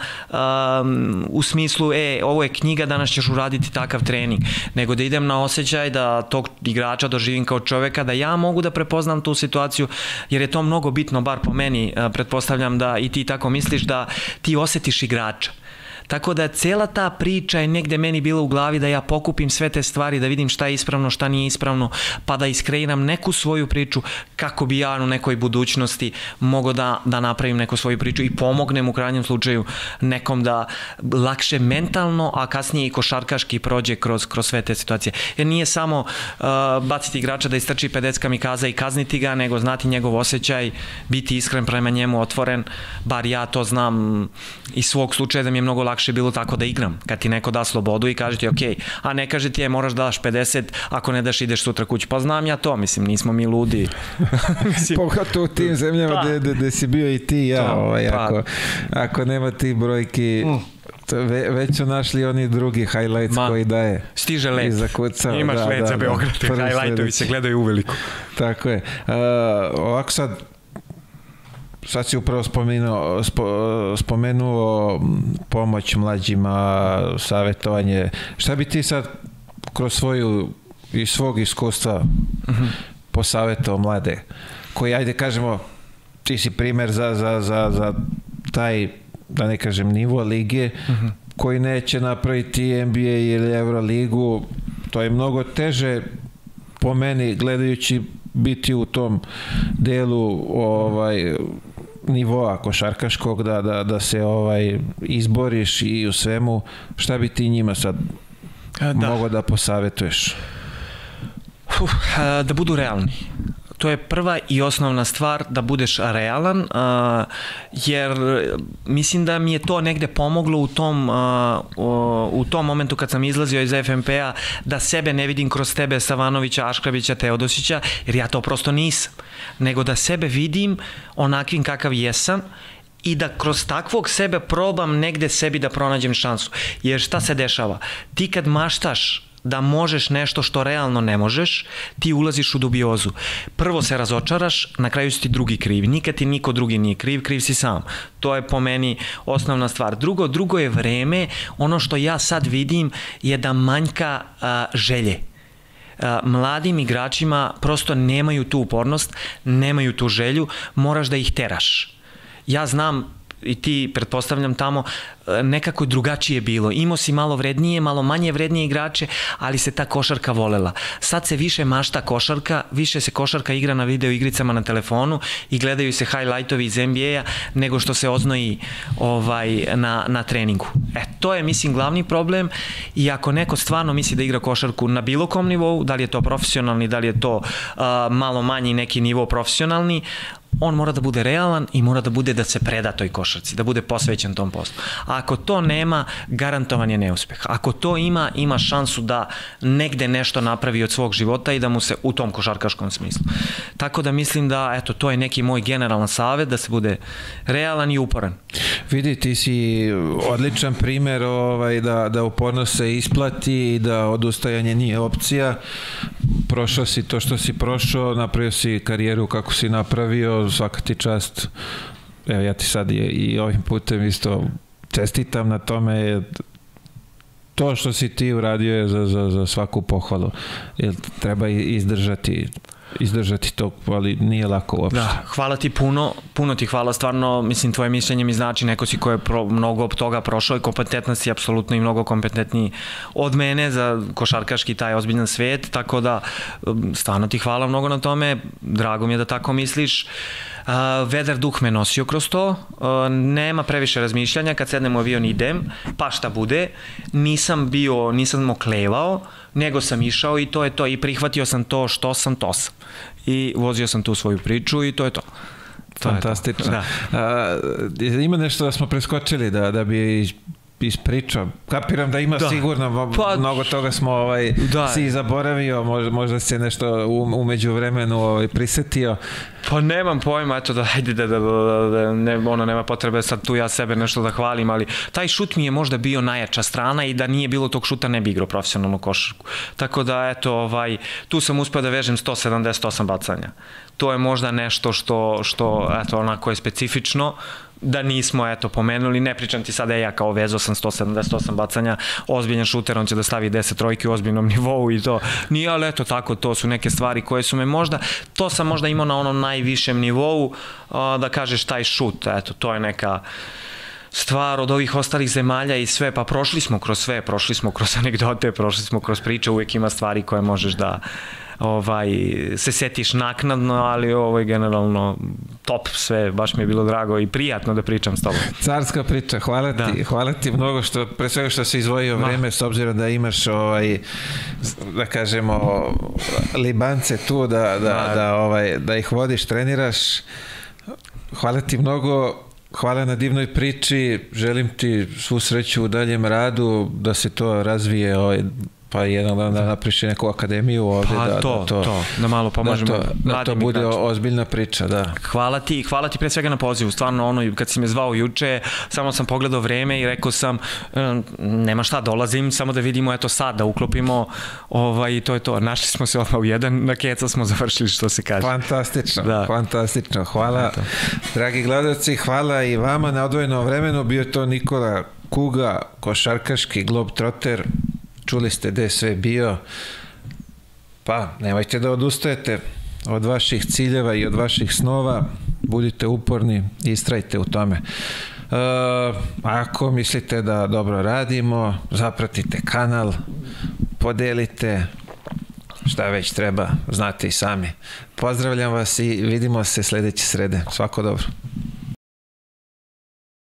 Speaker 2: u smislu, e, ovo je knjiga, danas ćeš uraditi takav trening, nego da idem na osjećaj da tog igrača doživim kao čoveka, da ja mogu da prepoznam tu situaciju, jer je to mnogo bitno, bar po meni, pretpostavljam da i ti tako misliš, da ti osjetiš igrača. Tako da cela ta priča je negde meni bila u glavi da ja pokupim sve te stvari, da vidim šta je ispravno, šta nije ispravno, pa da iskreiram neku svoju priču kako bi ja u nekoj budućnosti mogao da, da napravim neku svoju priču i pomognem u krajnjem slučaju nekom da lakše mentalno, a kasnije i košarkaški prođe kroz, kroz sve te situacije. Jer nije samo uh, baciti igrača da istrči pedeset kamikaza i kazniti ga, nego znati njegov osjećaj, biti iskren prema njemu, otvoren, bar ja to znam iz svog slučaja da mi je mnogo lakše lakše bilo tako da igram. Kad ti neko da slobodu i kaže ti ok, a ne kaže ti je moraš da daš pedeset, ako ne daš ideš sutra kući. Pa znam ja to, mislim, nismo mi ludi.
Speaker 1: Pogotovo u tim zemljama gde si bio i ti ja, ovaj, ako, ako nema ti brojki... Mm. Ve, već su našli oni drugi highlights Ma, koji daje.
Speaker 2: Stiže let.
Speaker 1: Zakucao,
Speaker 2: imaš
Speaker 1: da,
Speaker 2: let
Speaker 1: da,
Speaker 2: za Beograd. Da, highlightovi se gledaju uveliko.
Speaker 1: Tako je. Uh, ovako sad, sad si upravo spomenuo, spo, spomenuo pomoć mlađima, savjetovanje. Šta bi ti sad kroz svoju i svog iskustva uh-huh. posavjetovao mlade? Koji, ajde kažemo, ti si primer za, za, za, za taj, da ne kažem, nivo lige, uh-huh. koji neće napraviti N B A ili Euroligu. To je mnogo teže po meni, gledajući, biti u tom delu ovaj, nivoa košarkaškog, da, da, da se ovaj, izboriš i u svemu. Šta bi ti njima sad da. mogao da posavjetuješ?
Speaker 2: Uf, da budu realni. To je prva i osnovna stvar, da budeš realan, uh, jer mislim da mi je to negde pomoglo u tom, uh, u tom momentu kad sam izlazio iz F N P-a, da sebe ne vidim kroz tebe, Savanovića, Aškrabića, Teodosića, jer ja to prosto nisam, nego da sebe vidim onakvim kakav jesam i da kroz takvog sebe probam negde sebi da pronađem šansu. Jer šta se dešava? Ti kad maštaš da možeš nešto što realno ne možeš, ti ulaziš u dubiozu. Prvo se razočaraš, na kraju si ti drugi kriv. Nikad ti niko drugi nije kriv, kriv si sam. To je po meni osnovna stvar. Drugo, drugo je vreme, ono što ja sad vidim je da manjka a, želje. A, mladim igračima prosto nemaju tu upornost, nemaju tu želju, moraš da ih teraš. Ja znam, i ti, pretpostavljam, tamo nekako drugačije bilo. Imao si malo vrednije, malo manje vrednije igrače, ali se ta košarka volela. Sad se više mašta košarka, više se košarka igra na video igricama na telefonu i gledaju se highlightovi iz N B A-a nego što se oznoji ovaj, na, na treningu. E, to je, mislim, glavni problem i ako neko stvarno misli da igra košarku na bilo kom nivou, da li je to profesionalni, da li je to uh, malo manji neki nivo profesionalni, on mora da bude realan i mora da bude da se preda toj košarci, da bude posvećen tom poslu. A ako to nema, garantovan je neuspeh. Ako to ima, ima šansu da negde nešto napravi od svog života i da mu se u tom košarkaškom smislu. Tako da mislim da, eto, to je neki moj generalan savjet, da se bude realan i uporan.
Speaker 1: Vidi, ti si odličan primer ovaj, da, da upornost se isplati i da odustajanje nije opcija. Prošao si to što si prošao, napravio si karijeru kako si napravio, svaka ti čast. Evo, ja ti sad je, i ovim putem isto čestitam na tome. To što si ti uradio je za, za, za svaku pohvalu. Jer treba izdržati izdržati to, ali nije lako uopšte.
Speaker 2: Da, hvala ti puno, puno ti hvala, stvarno, mislim, tvoje mišljenje mi znači, neko si ko je pro, mnogo toga prošao i kompetentan si, apsolutno, i mnogo kompetentniji od mene za košarkaški taj ozbiljan svet, tako da stvarno ti hvala mnogo na tome, drago mi je da tako misliš. Uh, vedar duh me nosio kroz to, uh, nema previše razmišljanja, kad sednem u avion idem, pa šta bude, nisam bio, nisam oklevao, nego sam išao i to je to, i prihvatio sam to što sam, to sam. I vozio sam tu svoju priču i to je to. to
Speaker 1: Fantastično. Je to. Da. Uh, ima nešto da smo preskočili da, da bi ispričao. Kapiram da ima da. sigurno, pa, mnogo toga smo ovaj, da. si zaboravio, možda, možda se nešto umeđu vremenu ovaj, prisetio.
Speaker 2: Pa nemam pojma, eto da, ajde, da, da, da, da ne, ono, nema potrebe sad tu ja sebe nešto da hvalim, ali taj šut mi je možda bio najjača strana i da nije bilo tog šuta ne bi igrao profesionalnu košarku. Tako da, eto, ovaj, tu sam uspeo da vežem sto sedamdeset osam bacanja. To je možda nešto što, što eto, onako je specifično, da nismo, eto, pomenuli, ne pričam ti sada, ja kao vezao sam sto sedamdeset osam bacanja, ozbiljan šuter, on će da stavi deset trojki u ozbiljnom nivou i to nije, ali eto, tako, to su neke stvari koje su me možda, to sam možda imao na onom najvišem nivou, da kažeš taj šut, eto, to je neka stvar od ovih ostalih zemalja i sve, pa prošli smo kroz sve, prošli smo kroz anegdote, prošli smo kroz priče, uvijek ima stvari koje možeš da ovaj, se setiš naknadno, ali ovo je generalno top sve, baš mi je bilo drago i prijatno da pričam s tobom.
Speaker 1: Carska priča, hvala ti, da. hvala ti mnogo što, pre svega što si izdvojio vreme, s obzirom da imaš ovaj, da kažemo, Libance tu, da, da, da, ovaj, da ih vodiš, treniraš. Hvala ti mnogo. hvala na divnoj priči, želim ti svu sreću u daljem radu, da se to razvije ovaj, pa jednog dana da napriši neku akademiju ovde.
Speaker 2: Pa
Speaker 1: da,
Speaker 2: to,
Speaker 1: da to,
Speaker 2: to, da malo pomažemo
Speaker 1: da to, da to bude igračima. Ozbiljna priča, da.
Speaker 2: Hvala ti, hvala ti pre svega na pozivu, stvarno ono, kad si me zvao juče, samo sam pogledao vreme i rekao sam, nema šta, dolazim, samo da vidimo, eto sad, da uklopimo, ovaj, to je to, našli smo se odmah u jedan, na keca smo završili, što se kaže.
Speaker 1: Fantastično,
Speaker 2: da.
Speaker 1: fantastično, hvala, eto. Dragi gledalci, hvala i vama na odvojenom vremenu, bio to Nikola Kuga, košarkaški globetrotter. Čuli ste gde je sve bio, pa nemojte da odustajete od vaših ciljeva i od vaših snova, budite uporni, istrajte u tome. E, ako mislite da dobro radimo, zapratite kanal, podelite, šta već treba, znate i sami. Pozdravljam vas i vidimo se sledeće srede. Svako dobro.